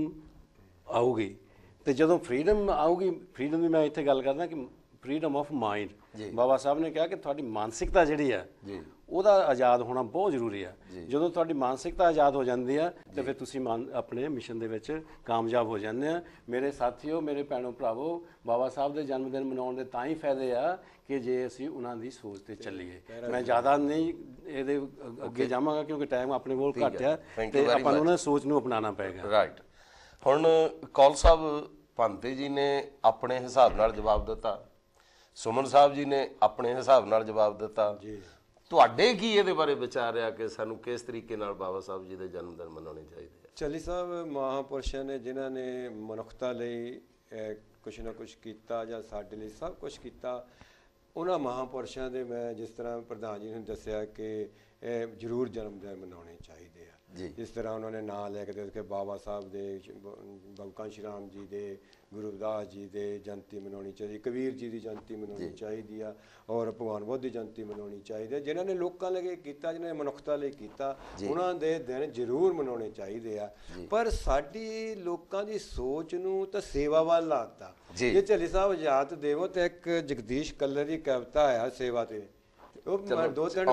ਆਊਗੀ। ਤੇ ਜਦੋਂ ਫਰੀडम ਆਊਗੀ, ਫਰੀडम ਦੀ ਮੈਂ ਇੱਥੇ ਗੱਲ ਕਰਦਾ ਕਿ freedom of mind, Baba Sahib ਨੇ ਕਿਹਾ ਕਿ ਤੁਹਾਡੀ ਮਾਨਸਿਕਤਾ ਜਿਹੜੀ ਆ ਉਹਦਾ ਆਜ਼ਾਦ ਹੋਣਾ ਬਹੁਤ ਜ਼ਰੂਰੀ ਆ। ਜਦੋਂ ਤੁਹਾਡੀ ਮਾਨਸਿਕਤਾ ਆਜ਼ਾਦ ਹੋ ਜਾਂਦੀ ਆ ਤੇ ਫਿਰ ਤੁਸੀਂ ਆਪਣੇ ਮਿਸ਼ਨ ਦੇ ਵਿੱਚ ਕਾਮਯਾਬ ਹੋ ਜਾਂਦੇ ਆ। ਮੇਰੇ ਸਾਥੀਓ, ਮੇਰੇ ਭੈਣੋ ਭਰਾਵੋ, ਬਾਬਾ ਸਾਹਿਬ ਦੇ ਜਨਮ ਦਿਨ ਮਨਾਉਣ ਦੇ ਤਾਂ ਹੀ ਫਾਇਦੇ ਆ ਕਿ ਜੇ ਅਸੀਂ ਉਹਨਾਂ ਦੀ ਸੋਚ ਤੇ ਚੱਲੀਏ। ਮੈਂ ਜ਼ਿਆਦਾ ਨਹੀਂ ਇਹਦੇ ਅੱਗੇ ਜਾਵਾਂਗਾ ਕਿਉਂਕਿ ਟਾਈਮ ਆਪਣੇ ਕੋਲ ਘੱਟ ਆ ਤੇ ਆਪਾਂ ਨੂੰ ਉਹਨਾਂ ਸੋਚ ਨੂੰ ਅਪਣਾਉਣਾ ਪਏਗਾ। ਰਾਈਟ। ਹੁਣ ਕੌਲ ਸਾਹਿਬ ਭੰਤੇ ਜੀ ਨੇ ਆਪਣੇ ਹਿਸਾਬ ਨਾਲ ਜਵਾਬ ਦਿੱਤਾ, ਸੁਮਨ ਸਾਹਿਬ ਜੀ ਨੇ ਆਪਣੇ ਹਿਸਾਬ ਨਾਲ ਜਵਾਬ ਦਿੱਤਾ। ਤੁਹਾਡੇ ਕੀ ਇਹਦੇ ਬਾਰੇ ਵਿਚਾਰ ਆ ਕਿ ਸਾਨੂੰ ਕਿਸ ਤਰੀਕੇ ਨਾਲ ਬਾਬਾ ਸਾਹਿਬ ਜੀ ਦੇ ਜਨਮ ਦਿਨ ਮਨਾਉਣੇ ਚਾਹੀਦੇ ਆ? ਚਾਲੀ ਸਾਹਿਬ ਮਹਾਂਪੁਰਸ਼ਾਂ ਨੇ ਜਿਨ੍ਹਾਂ ਨੇ ਮਨੁੱਖਤਾ ਲਈ ਕੁਛ ਨਾ ਕੁਛ ਕੀਤਾ ਜਾਂ ਸਾਡੇ ਲਈ ਸਭ ਕੁਛ ਕੀਤਾ, ਉਹਨਾਂ ਮਹਾਂਪੁਰਸ਼ਾਂ ਦੇ ਮੈਂ ਜਿਸ ਤਰ੍ਹਾਂ ਪ੍ਰਧਾਨ ਜੀ ਨੇ ਦੱਸਿਆ ਕਿ ਜ਼ਰੂਰ ਜਨਮ ਦਿਨ ਮਨਾਉਣੇ ਚਾਹੀਦੇ ਆ। ਜਿਸ ਤਰ੍ਹਾਂ ਉਹਨਾਂ ਨੇ ਨਾਂ ਲੈ ਕੇ ਦਿੱਤੇ ਬਾਬਾ ਸਾਹਿਬ ਦੇ, ਬਾਬਾ ਕਾਂਸ਼ੀ ਰਾਮ ਜੀ ਦੇ, ਗੁਰੂ ਰਵਿਦਾਸ ਜੀ ਦੇ ਜਯੰਤੀ ਮਨਾਉਣੀ ਚਾਹੀਦੀ, ਕਬੀਰ ਜੀ ਦੀ ਜਯੰਤੀ ਮਨਾਉਣੀ ਚਾਹੀਦੀ ਆ, ਔਰ ਭਗਵਾਨ ਬੁੱਧ ਦੀ ਜਯੰਤੀ ਮਨਾਉਣੀ ਚਾਹੀਦੀ ਹੈ। ਜਿਨ੍ਹਾਂ ਨੇ ਲੋਕਾਂ ਲਈ ਕੀਤਾ, ਜਿਨ੍ਹਾਂ ਨੇ ਮਨੁੱਖਤਾ ਲਈ ਕੀਤਾ, ਉਹਨਾਂ ਦੇ ਦਿਨ ਜ਼ਰੂਰ ਮਨਾਉਣੇ ਚਾਹੀਦੇ ਆ। ਪਰ ਸਾਡੀ ਲੋਕਾਂ ਦੀ ਸੋਚ ਨੂੰ ਤਾਂ ਸੇਵਾ ਵੱਲ ਲਾਤਾ। ਜੇ ਝੱਲੀ ਸਾਹਿਬ ਯਾਦ ਦੇਵੋ ਤਾਂ ਇੱਕ ਜਗਦੀਸ਼ ਕੱਲਰ ਦੀ ਕਵਿਤਾ ਆ ਸੇਵਾ ਤੇ, ਉਹ ਦੋ ਤਿੰਨ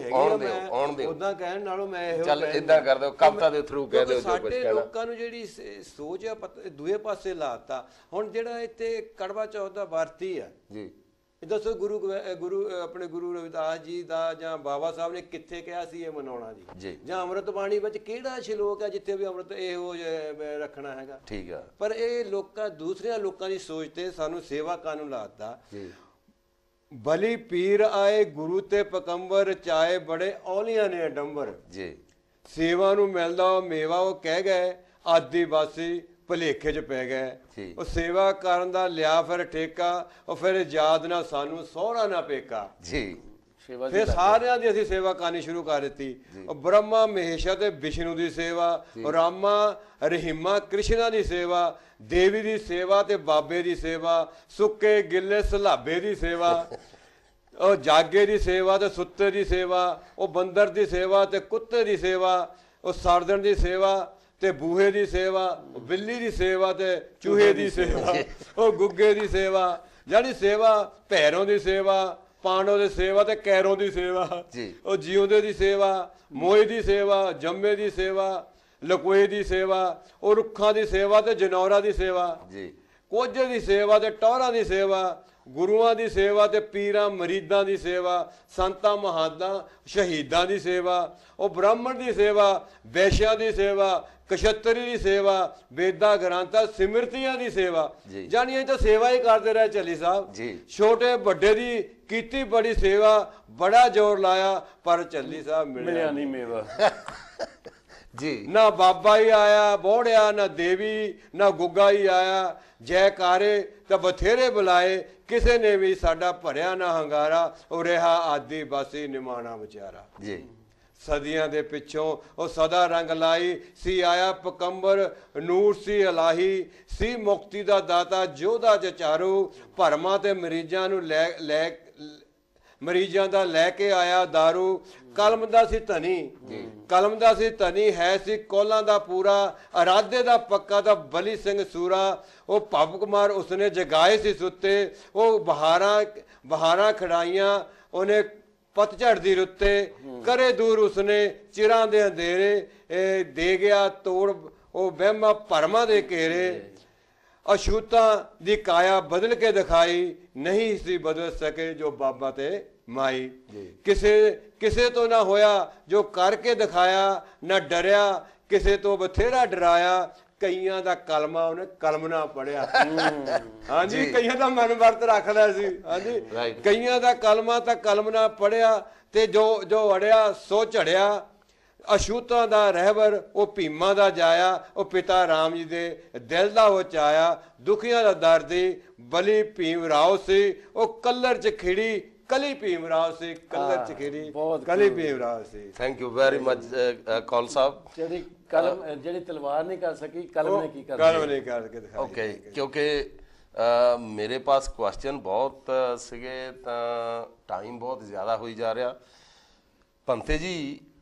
ਉਦਾਂ ਕਹਿਣ ਨਾਲੋਂ ਮੈਂ ਇਹੋ ਚੱਲ ਇਦਾਂ ਕਰ ਦਿਓ, ਕਵਿਤਾ ਦੇ ਥਰੂ ਕਹਿ ਦਿਓ। ਸਾਡੇ ਲੋਕਾਂ ਨੂੰ ਜਿਹੜੀ ਸੋਚ ਆ ਦੂਏ ਪਾਸੇ ਲਾਤਾ। ਹੁਣ ਜਿਹੜਾ ਇੱਥੇ ਕੜਵਾ ਚੌਥ ਦਾ ਵਰਤੀ ਆ, ਦੱਸੋ ਗੁਰੂ ਆਪਣੇ ਗੁਰੂ ਰਵਿਦਾਸ ਜੀ ਦਾ ਜਾਂ ਬਾਬਾ ਸਾਹਿਬ ਨੇ ਕਿੱਥੇ ਕਿਹਾ ਸੀ ਇਹ ਮਨਾਉਣਾ ਜੀ? ਜਾਂ ਅੰਮ੍ਰਿਤ ਬਾਣੀ ਵਿੱਚ ਕਿਹੜਾ ਸ਼ਲੋਕ ਹੈ ਜਿੱਥੇ ਵੀ ਅੰਮ੍ਰਿਤ ਇਹੋ ਰੱਖਣਾ ਹੈਗਾ? ਠੀਕ ਆ। ਪਰ ਇਹ ਲੋਕਾਂ ਦੂਸਰਿਆਂ ਲੋਕਾਂ ਦੀ ਸੋਚ ਤੇ ਸਾਨੂੰ ਸੇਵਾ ਕਾਨੂੰਨ ਲਾਤਾ। ਬਲੀ ਪੀਰ ਆਏ ਗੁਰੂ ਤੇ ਪਕੰਬਰ, ਚਾਏ ਬੜੇ ਔਲੀਆਂ ਨੇ ਅਡੰਬਰ। ਸੇਵਾ ਨੂੰ ਮਿਲਦਾ ਮੇਵਾ ਉਹ ਕਹਿ ਗਏ, ਆਦੀਵਾਸੀ ਭੁਲੇਖੇ 'ਚ ਪੈ ਗਏ। ਉਹ ਸੇਵਾ ਕਰਨ ਦਾ ਲਿਆ ਫਿਰ ਠੇਕਾ, ਉਹ ਫਿਰ ਯਾਦ ਨਾ ਸਾਨੂੰ ਸਹੁਰਾ ਨਾ ਪੇਕਾ। ਫਿਰ ਸਾਰਿਆਂ ਦੀ ਅਸੀਂ ਸੇਵਾ ਕਰਨੀ ਸ਼ੁਰੂ ਕਰ ਦਿੱਤੀ। ਉਹ ਬ੍ਰਹਮਾ ਮਹੇਸ਼ਾ ਤੇ ਵਿਸ਼ਨੂੰ ਦੀ ਸੇਵਾ, ਰਾਮਾ ਰਹੀਮਾ ਕ੍ਰਿਸ਼ਨਾ ਦੀ ਸੇਵਾ, ਦੇਵੀ ਦੀ ਸੇਵਾ ਤੇ ਬਾਬੇ ਦੀ ਸੇਵਾ, ਸੁੱਕੇ ਗਿੱਲੇ ਸਲਾਬੇ ਦੀ ਸੇਵਾ, ਉਹ ਜਾਗੇ ਦੀ ਸੇਵਾ ਤੇ ਸੁੱਤੇ ਦੀ ਸੇਵਾ, ਉਹ ਬੰਦਰ ਦੀ ਸੇਵਾ ਤੇ ਕੁੱਤੇ ਦੀ ਸੇਵਾ, ਉਹ ਸਰਦਣ ਦੀ ਸੇਵਾ ਤੇ ਬੂਹੇ ਦੀ ਸੇਵਾ, ਉਹ ਬਿੱਲੀ ਦੀ ਸੇਵਾ ਤੇ ਚੂਹੇ ਦੀ ਸੇਵਾ, ਉਹ ਗੁੱਗੇ ਦੀ ਸੇਵਾ, ਜਿਹੜੀ ਸੇਵਾ ਭੈਰੋਂ ਦੀ ਸੇਵਾ, ਪਾਂਡੋ ਦੀ ਸੇਵਾ ਤੇ ਕੈਰੋਂ ਦੀ ਸੇਵਾ, ਉਹ ਜਿਉਂਦੇ ਦੀ ਸੇਵਾ, ਮੋਏ ਦੀ ਸੇਵਾ, ਜੰਮੇ ਦੀ ਸੇਵਾ, ਲਕੋਏ ਦੀ ਸੇਵਾ, ਉਹ ਰੁੱਖਾਂ ਦੀ ਸੇਵਾ ਤੇ ਜਨੌਰਾਂ ਦੀ ਸੇਵਾ, ਕੋਝੇ ਦੀ ਸੇਵਾ ਤੇ ਟੌਰਾਂ ਦੀ ਸੇਵਾ, ਗੁਰੂਆਂ ਦੀ ਸੇਵਾ ਤੇ ਪੀਰਾਂ ਮਰੀਦਾਂ ਦੀ ਸੇਵਾ, ਸੰਤਾਂ ਮਹਾਦਾਂ ਸ਼ਹੀਦਾਂ ਦੀ ਸੇਵਾ, ਉਹ ਬ੍ਰਾਹਮਣ ਦੀ ਸੇਵਾ, ਵੈਸ਼ਿਆਂ ਦੀ ਸੇਵਾ, ਕਸ਼ਤਰੀ ਦੀ ਸੇਵਾ, ਵੇਦਾਂ ਗ੍ਰੰਥਾਂ ਸਿਮਰਤੀਆਂ ਦੀ ਸੇਵਾ। ਜਾਣੀ ਤਾਂ ਸੇਵਾ ਹੀ ਕਰਦੇ ਰਹੇ ਝੱਲੀ ਸਾਹਿਬ। ਛੋਟੇ ਵੱਡੇ ਦੀ ਕੀਤੀ ਬੜੀ ਸੇਵਾ, ਬੜਾ ਜ਼ੋਰ ਲਾਇਆ ਪਰ ਝੱਲੀ ਸਾਹਿਬ ਮਿਲਿਆ ਨਹੀਂ ਮੇਵਾ। जी ना बाबा ही आया बोड़िया, ना देवी ना गुग्गा ही आया, जयकारे तो बथेरे बुलाए, किसी ने भी साडा भरिया ना हंगारा, ਉਹ ਰਿਹਾ आदि बासी निमाना विचारा। जी सदियां दे पिछों ਉਹ सदा रंग लाई, सी आया पकंबर ਨੂਰ ਸੀ ਇਲਾਹੀ, ਸੀ ਮੁਕਤੀ ਦਾ ਦਾਤਾ ਜੋਧਾ ਜਚਾਰੂ, ਭਰਮਾਂ ਤੇ ਮਰੀਜ਼ਾਂ ਨੂੰ ਮਰੀਜ਼ਾਂ ਦਾ ਲੈ ਕੇ ਆਇਆ दारू, कलम ਦਾ ਸੀ ਧਨੀ, कलम ਦਾ ਸੀ ਧਨੀ, है ਸੀ ਕੋਲਾਂ ਦਾ ਪੂਰਾ, ਇਰਾਦੇ ਦਾ ਪੱਕਾ ਦਾ ਬਲੀ ਸਿੰਘ ਸੂਰਾ, ਉਹ ਭਵ ਕੁਮਾਰ ਉਸਨੇ ਜਗਾਏ ਸੀ ਸੁੱਤੇ, ਉਹ ਬਹਾਰਾਂ ਖੜਾਈਆਂ ਉਹਨੇ ਪਤਝੜ ਦੀ ਰੁੱਤੇ, ਕਰੇ ਦੂਰ ਉਸਨੇ ਚਿਰਾਂ ਦੇ ਅੰਧੇਰੇ, ਦੇ ਗਿਆ ਤੋੜ ਉਹ ਵਹਿਮਾਂ ਭਰਮਾਂ ਦੇ ਘੇਰੇ, ਅਛੂਤਾਂ ਦੀ ਕਾਇਆ ਬਦਲ ਕੇ ਦਿਖਾਈ, नहीं सी बदल सके जो बाबा ते माई, किसे तो ना होया जो करके दिखाया, ना डरिया किसे तो बथेरा डराया, कईयां दा कलमा उन्हें कलम ना पढ़िया। हाँ जी, कईयां दा मन वर्त रखदा सी। हाँ जी, कईयां दा कलमा ता कलम ना पढ़िया, ते जो अड़िया सो झड़िया, अछूतां दा रहबर ਉਹ ਭੀਮਾਂ ਦਾ ਜਾਇਆ, ਉਹ ਪਿਤਾ ਰਾਮ ਜੀ ਦੇ ਦਿਲ ਦਾ ਉਹ ਚਾਇਆ, ਦੁਖੀਆਂ ਦਾ ਦਰਦੀ ਬਲੀ ਭੀਮ ਰਾਓ ਸੀ, ਉਹ ਕਲਰ ਚ ਖਿੜੀ ਕਲੀ ਭੀਮ ਰਾਓ ਸੀ, ਕਲਰ ਚ ਖਿੜੀ ਕਲੀ ਭੀਮ ਰਾਓ ਸੀ। Thank you very much Kaul Sahab. ਜਿਹੜੀ ਕਲਮ ਜਿਹੜੀ ਤਲਵਾਰ ਨਹੀਂ ਕਰ ਸਕੀ, ਕਲਮ ਨੇ ਕੀ ਕਰ ਕਲਮ ਨੇ ਕਰਕੇ ਦਿਖਾਇਆ। ਓਕੇ, ਕਿਉਂਕਿ ਮੇਰੇ ਪਾਸ ਕੁਐਸਚਨ ਬਹੁਤ ਸੀਗੇ ਤਾਂ ਟਾਈਮ ਬਹੁਤ ਜ਼ਿਆਦਾ ਹੋਈ ਜਾ ਰਿਹਾ। पंते जी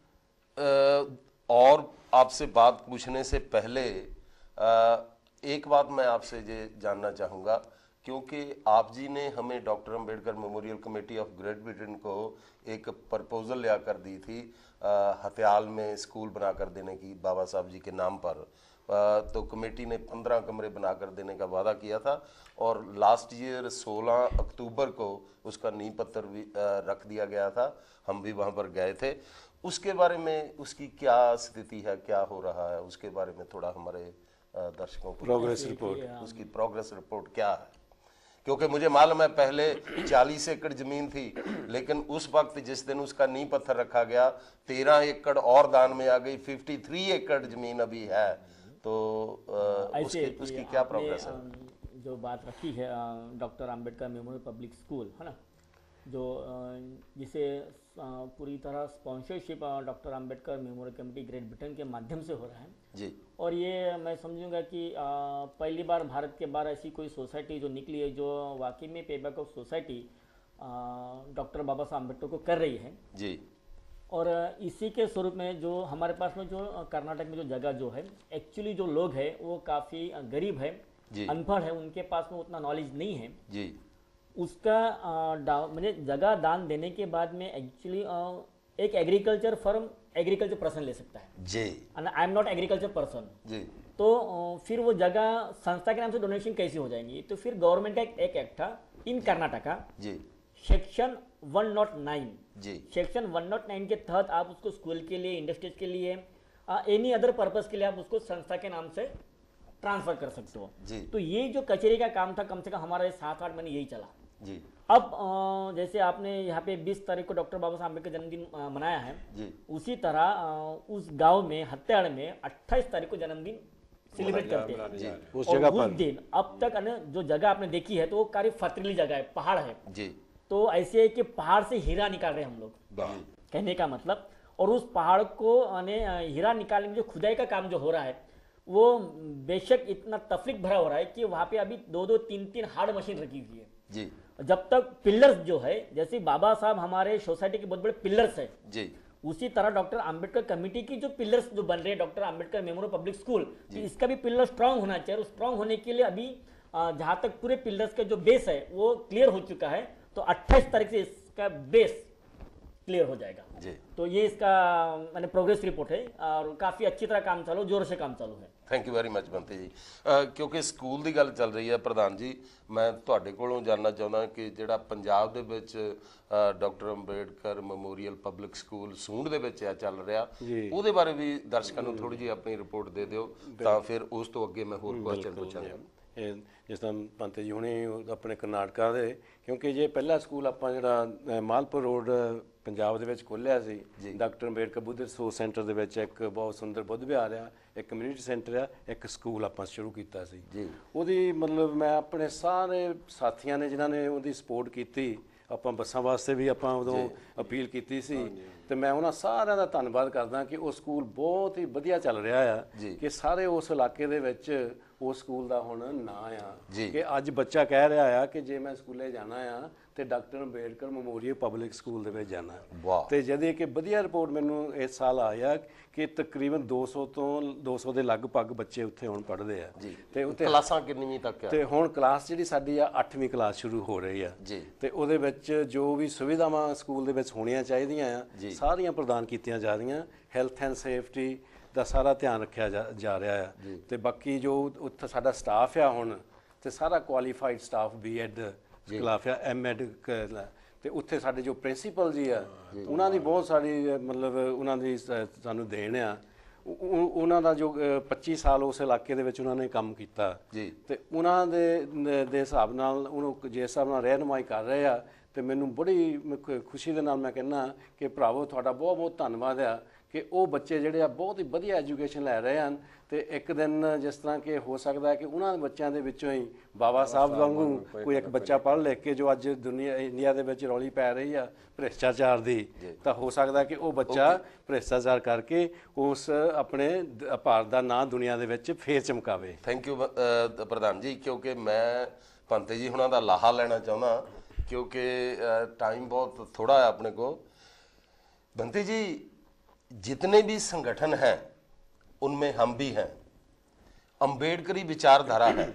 और आपसे बात पूछने से पहले एक बात मैं आपसे ये जानना चाहूँगा, क्योंकि आप जी ने हमें doctor Ambedkar memorial committee of Great Britain को एक प्रपोजल ले कर दी थी हथियाल में स्कूल बनाकर देने की बाबा साहब जी के नाम पर। तो कमेटी ने 15 कमरे बनाकर देने का वादा किया था और लास्ट ईयर 16 अक्टूबर को उसका नींव पत्थर भी रख दिया गया था, हम भी वहाँ पर गए थे। उसके बारे में उसकी क्या स्थिति है, क्या हो रहा है, उसके बारे में थोड़ा हमारे दर्शकों को प्रोग्रेस रिपोर्ट, उसकी प्रोग्रेस रिपोर्ट क्या है? क्योंकि मुझे मालूम है पहले 40 एकड़ ज़मीन थी, लेकिन उस वक्त जिस दिन उसका नींव पत्थर रखा गया 13 एकड़ और दान में आ गई, 53 एकड़ ज़मीन अभी है। तो उसकी क्या प्रोग्रेस है? जो बात रखी है doctor Ambedkar memorial public school है ना, जो जिसे पूरी तरह sponsorship doctor Ambedkar memorial committee Great Britain के माध्यम से हो रहा है जी। और ये मैं समझूंगा कि पहली बार भारत के बाहर ऐसी कोई सोसाइटी जो निकली है जो वाकई में payback of society doctor Baba Sahab Ambedkar को कर रही है जी। और इसी के स्वरूप में जो हमारे पास में जो कर्नाटक में जो जगह जो है, एक्चुअली जो लोग हैं वो काफ़ी गरीब है, अनपढ़ है, उनके पास में उतना नॉलेज नहीं है जी। उसका मुझे जगह दान देने के बाद में एक्चुअली एक एग्रीकल्चर फर्म एग्रीकल्चर पर्सन ले सकता है जी, and I am not agriculture person जी। तो फिर वो जगह संस्था के नाम से डोनेशन कैसे हो जाएंगी? तो फिर गवर्नमेंट का एक एक्ट था इन कर्नाटका जी, सेक्शन 109 जी। सेक्शन 109 के तहत आप उसको स्कूल के लिए, इंडस्ट्रीज के लिए, एनी अदर पर्पस के लिए आप उसको संस्था के नाम से ट्रांसफर कर सकते हो जी। तो ये जो कचेरी का काम था कम से कम हमारा 7-8 महीने यही चला जी। अब जैसे आपने यहाँ पे 20 तारीख को डॉक्टर बाबा साहब अम्बेडकर जन्मदिन मनाया है जी। उसी तरह उस गांव में हत्याड़ में 28 तारीख को जन्मदिन सेलिब्रेट करते हैं उस जगह पर। उस दिन अब तक जो जगह आपने देखी है तो वो काफी पथरीली जगह है, पहाड़ है जी। तो ऐसे है कि पहाड़ से हीरा निकाल रहे हैं हम लोग, कहने का मतलब। और उस पहाड़ को हीरा निकालने में जो खुदाई का काम जो हो रहा है वो बेशक इतना तफलीक भरा हो रहा है कि वहाँ पे अभी 2-2, 3-3 हार्ड मशीन रखी हुई है जी। जब तक पिलर्स जो है, जैसे बाबा साहब हमारे सोसाइटी के बहुत बड़े पिलर्स है जी, उसी तरह डॉक्टर अंबेडकर कमेटी की जो पिलर्स जो बन रहे हैं doctor Ambedkar memorial public school, तो इसका भी पिलर स्ट्रांग होना चाहिए। और स्ट्रांग होने के लिए अभी जहाँ तक पूरे पिलर्स का जो बेस है वो क्लियर हो चुका है, तो 28 तारीख से इसका बेस क्लियर हो जाएगा जी। तो ये इसका मैंने प्रोग्रेस रिपोर्ट है और काफ़ी अच्छी तरह काम चालू, जोर से काम चालू है। थैंक यू वेरी मच ਬੰਤੇ ਜੀ। ਕਿਉਂਕਿ ਸਕੂਲ ਦੀ ਗੱਲ ਚੱਲ ਰਹੀ ਹੈ ਪ੍ਰਧਾਨ ਜੀ, ਮੈਂ ਤੁਹਾਡੇ ਕੋਲੋਂ ਜਾਨਣਾ ਚਾਹੁੰਦਾ ਕਿ ਜਿਹੜਾ ਪੰਜਾਬ ਦੇ ਵਿੱਚ doctor Ambedkar memorial public school Sundh ਦੇ ਵਿੱਚ ਚੱਲ ਰਿਹਾ, ਉਹਦੇ ਬਾਰੇ ਵੀ ਦਰਸ਼ਕਾਂ ਨੂੰ ਥੋੜੀ ਜਿਹੀ ਆਪਣੀ ਰਿਪੋਰਟ ਦੇ ਦਿਓ ਤਾਂ ਫਿਰ ਉਸ ਤੋਂ ਅੱਗੇ ਮੈਂ ਹੋਰ ਕੁਐਸਚਨ ਪੁੱਛਾਂਗਾ। ਜਿਸ ਤਰ੍ਹਾਂ ਪੰਤੇ ਜੀ ਹੁਣੇ ਆਪਣੇ ਕਰਨਾਟਕਾ ਦੇ, ਕਿਉਂਕਿ ਜੇ ਪਹਿਲਾ ਸਕੂਲ ਆਪਾਂ ਜਿਹੜਾ ਮਾਲਪੁਰ ਰੋਡ ਪੰਜਾਬ ਦੇ ਵਿੱਚ ਖੋਲ੍ਹਿਆ ਸੀ doctor Ambedkar Buddh resource centre ਦੇ ਵਿੱਚ ਇੱਕ ਬਹੁਤ ਸੁੰਦਰ ਬੁੱਧ ਵਿਹਾਰ ਆ, ਇੱਕ ਕਮਿਊਨਿਟੀ ਸੈਂਟਰ ਆ, ਇੱਕ ਸਕੂਲ ਆਪਾਂ ਸ਼ੁਰੂ ਕੀਤਾ ਸੀ ਜੀ। ਉਹਦੀ ਮਤਲਬ ਮੈਂ ਆਪਣੇ ਸਾਰੇ ਸਾਥੀਆਂ ਨੇ ਜਿਨ੍ਹਾਂ ਨੇ ਉਹਦੀ ਸਪੋਰਟ ਕੀਤੀ, ਆਪਾਂ ਬੱਸਾਂ ਵਾਸਤੇ ਵੀ ਆਪਾਂ ਉਦੋਂ ਅਪੀਲ ਕੀਤੀ ਸੀ, ਤੇ ਮੈਂ ਉਹਨਾਂ ਸਾਰਿਆਂ ਦਾ ਧੰਨਵਾਦ ਕਰਦਾ ਕਿ ਉਹ ਸਕੂਲ ਬਹੁਤ ਹੀ ਵਧੀਆ ਚੱਲ ਰਿਹਾ ਆ ਕਿ ਸਾਰੇ ਉਸ ਇਲਾਕੇ ਦੇ ਵਿੱਚ ਉਸ ਸਕੂਲ ਦਾ ਹੁਣ ਨਾਂ ਆ ਕਿ ਅੱਜ ਬੱਚਾ ਕਹਿ ਰਿਹਾ ਆ ਕਿ ਜੇ ਮੈਂ ਸਕੂਲੇ ਜਾਣਾ ਆ ਤੇ doctor Ambedkar memorial public school ਦੇ ਵਿੱਚ ਜਾਣਾ। ਤੇ ਜਦ ਕਿ ਵਧੀਆ ਰਿਪੋਰਟ ਮੈਨੂੰ ਇਸ ਸਾਲ ਆਇਆ ਕਿ ਤਕਰੀਬਨ 200 ਤੋਂ 200 ਦੇ ਲਗਭਗ ਬੱਚੇ ਉੱਥੇ ਹੁਣ ਪੜ੍ਹਦੇ ਆ ਤੇ ਉੱਥੇ ਕਲਾਸਾਂ ਕਿੰਨੀ ਤੱਕ ਆ? ਤੇ ਹੁਣ ਕਲਾਸ ਜਿਹੜੀ ਸਾਡੀ ਆ 8ਵੀਂ ਕਲਾਸ ਸ਼ੁਰੂ ਹੋ ਰਹੀ ਆ ਤੇ ਉਹਦੇ ਵਿੱਚ ਜੋ ਵੀ ਸੁਵਿਧਾਵਾਂ ਸਕੂਲ ਦੇ ਵਿੱਚ ਹੋਣੀਆਂ ਚਾਹੀਦੀਆਂ ਆ ਸਾਰੀਆਂ ਪ੍ਰਦਾਨ ਕੀਤੀਆਂ ਜਾ ਰਹੀਆਂ। ਹੈਲਥ ਐਂਡ ਸੇਫਟੀ ਦਾ ਸਾਰਾ ਧਿਆਨ ਰੱਖਿਆ ਜਾ ਰਿਹਾ ਆ ਤੇ ਬਾਕੀ ਜੋ ਉੱਥੇ ਸਾਡਾ ਸਟਾਫ ਆ ਹੁਣ ਤੇ ਸਾਰਾ ਕੁਆਲੀਫਾਈਡ ਸਟਾਫ ਬੀਐਡ ਖਿਲਾਫ ਆ, ਐਮਐਡ ਤੇ ਉੱਥੇ ਸਾਡੇ ਜੋ ਪ੍ਰਿੰਸੀਪਲ ਜੀ ਆ ਉਹਨਾਂ ਦੀ ਬਹੁਤ ਸਾਰੀ ਮਤਲਬ ਉਹਨਾਂ ਦੀ ਸਾਨੂੰ ਦੇਣ ਆ। ਉਹਨਾਂ ਦਾ ਜੋ 25 ਸਾਲ ਉਸ ਇਲਾਕੇ ਦੇ ਵਿੱਚ ਉਹਨਾਂ ਨੇ ਕੰਮ ਕੀਤਾ ਤੇ ਉਹਨਾਂ ਦੇ ਹਿਸਾਬ ਨਾਲ ਉਹਨੂੰ ਜਿਸ ਹਿਸਾਬ ਨਾਲ ਰਹਿਨੁਮਾਈ ਕਰ ਰਹੇ ਆ ਤੇ ਮੈਨੂੰ ਬੜੀ ਖੁਸ਼ੀ ਦੇ ਨਾਲ ਮੈਂ ਕਹਿੰਦਾ ਕਿ ਭਰਾਵੋ ਤੁਹਾਡਾ ਬਹੁਤ ਬਹੁਤ ਧੰਨਵਾਦ ਆ ਕਿ ਉਹ ਬੱਚੇ ਜਿਹੜੇ ਆ ਬਹੁਤ ਹੀ ਵਧੀਆ ਐਜੂਕੇਸ਼ਨ ਲੈ ਰਹੇ ਹਨ ਤੇ ਇੱਕ ਦਿਨ ਜਿਸ ਤਰ੍ਹਾਂ ਕਿ ਹੋ ਸਕਦਾ ਹੈ ਕਿ ਉਹਨਾਂ ਬੱਚਿਆਂ ਦੇ ਵਿੱਚੋਂ ਹੀ ਬਾਬਾ ਸਾਹਿਬ ਵਾਂਗੂ ਕੋਈ ਇੱਕ ਬੱਚਾ ਪੜ੍ਹ ਲਿਖ ਕੇ ਜੋ ਅੱਜ ਦੁਨੀਆ ਇੰਡੀਆ ਦੇ ਵਿੱਚ ਰੌਲੀ ਪੈ ਰਹੀ ਆ ਭ੍ਰਿਸ਼ਟਾਚਾਰ ਦੀ, ਤਾਂ ਹੋ ਸਕਦਾ ਕਿ ਉਹ ਬੱਚਾ ਭ੍ਰਿਸ਼ਟਾਚਾਰ ਕਰਕੇ ਉਸ ਆਪਣੇ ਭਾਰਤ ਦਾ ਨਾਂ ਦੁਨੀਆ ਦੇ ਵਿੱਚ ਫੇਰ ਚਮਕਾਵੇ। ਥੈਂਕ ਯੂ ਪ੍ਰਧਾਨ ਜੀ, ਕਿਉਂਕਿ ਮੈਂ ਭੰਤੇ ਜੀ ਹੁਣਾਂ ਦਾ ਲਾਹਾ ਲੈਣਾ ਚਾਹੁੰਦਾ क्योंकि टाइम बहुत थोड़ा है अपने को। भंते जी, जितने भी संगठन हैं उनमें हम भी हैं, अंबेडकरी विचारधारा है,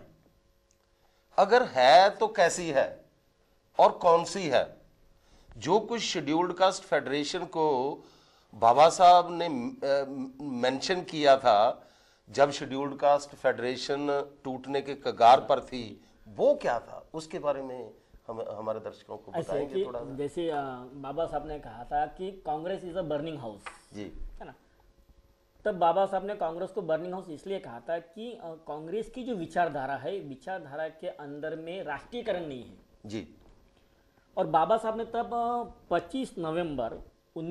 अगर है तो कैसी है और कौन सी है? जो कुछ शेड्यूल्ड कास्ट फेडरेशन को बाबा साहब ने मेंशन किया था जब शेड्यूल्ड कास्ट फेडरेशन टूटने के कगार पर थी, वो क्या था? उसके बारे में हम हमारे दर्शकों को बताएंगे थोड़ा सा। जैसे बाबा साहब ने कहा था कि Congress is a burning house, जी है ना। तब बाबा साहब ने कांग्रेस को बर्निंग हाउस इसलिए कहा था कि कांग्रेस की जो विचारधारा है, विचारधारा के अंदर में राष्ट्रीयकरण नहीं है जी। और बाबा साहब ने तब 25 नवंबर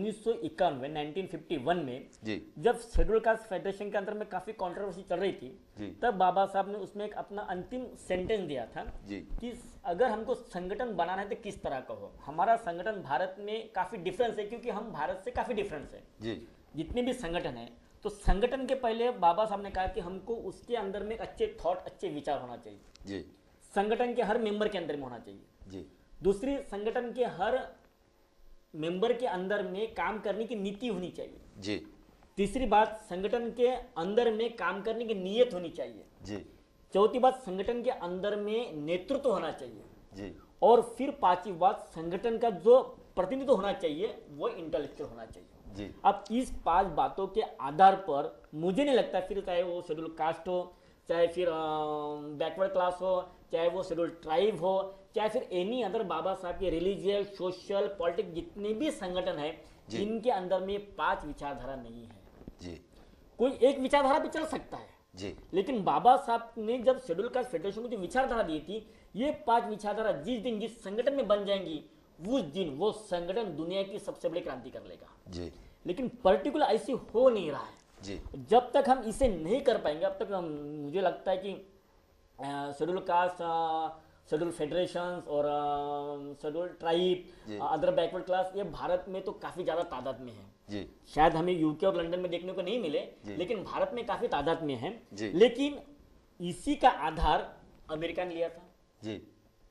1951 में जी, जब शेड्यूल कास्ट फेडरेशन के अंदर में काफी कंट्रोवर्सी चल रही थी जी, तब बाबा साहब ने उसमें एक अपना अंतिम सेंटेंस दिया था जी, कि अगर हमको संगठन बनाना है तो किस तरह का हो। हमारा संगठन भारत में काफी डिफरेंस है, क्योंकि हम भारत से काफी डिफरेंस है जी। जितने भी संगठन है, तो संगठन के पहले बाबा साहब ने कहा कि हमको उसके अंदर में अच्छे थॉट, अच्छे विचार होना चाहिए जी। संगठन के हर मेंबर के अंदर में होना चाहिए जी। दूसरी, संगठन के हर मेंबर के अंदर में काम करने की नीति होनी चाहिए जी। तीसरी बात, संगठन के अंदर में काम करने की नीयत होनी चाहिए जी। चौथी बात, संगठन के अंदर में नेतृत्व होना चाहिए जी। और फिर पांचवी बात, संगठन का जो प्रतिनिधित्व होना चाहिए वो इंटेलेक्चुअल होना चाहिए जी। अब इस 5 बातों के आधार पर मुझे नहीं लगता, फिर चाहे वो शेड्यूल कास्ट हो, चाहे फिर बैकवर्ड क्लास हो, चाहे वो शेड्यूल ट्राइब हो, चाहे फिर एनी अदर बाबा साहब के रिलीजियस, सोशल, पॉलिटिक्स जितने भी संगठन है, इनके अंदर में 5 विचारधारा नहीं है जी। कोई एक विचारधारा पे चल सकता है जी, लेकिन बाबा साहब ने जब शेड्यूल कास्ट फेडरेशन को जो विचारधारा दी थी, ये 5 विचारधारा जिस दिन जिस संगठन में बन जाएंगी उस दिन वो संगठन दुनिया की सबसे बड़ी क्रांति कर लेगा जी। लेकिन पर्टिकुलर ऐसी हो नहीं रहा है जी। जब तक हम इसे नहीं कर पाएंगे, अब तक मुझे लगता है कि शेड्यूल कास्ट, शेड्यूल फेडरेशंस और schedule tribe, other backward class, ये भारत में तो काफी ज्यादा तादाद में है जी। शायद हमें यूके और लंदन में देखने को नहीं मिले, लेकिन भारत में काफी तादाद में है जी। लेकिन इसी का आधार अमेरिका ने लिया था जी,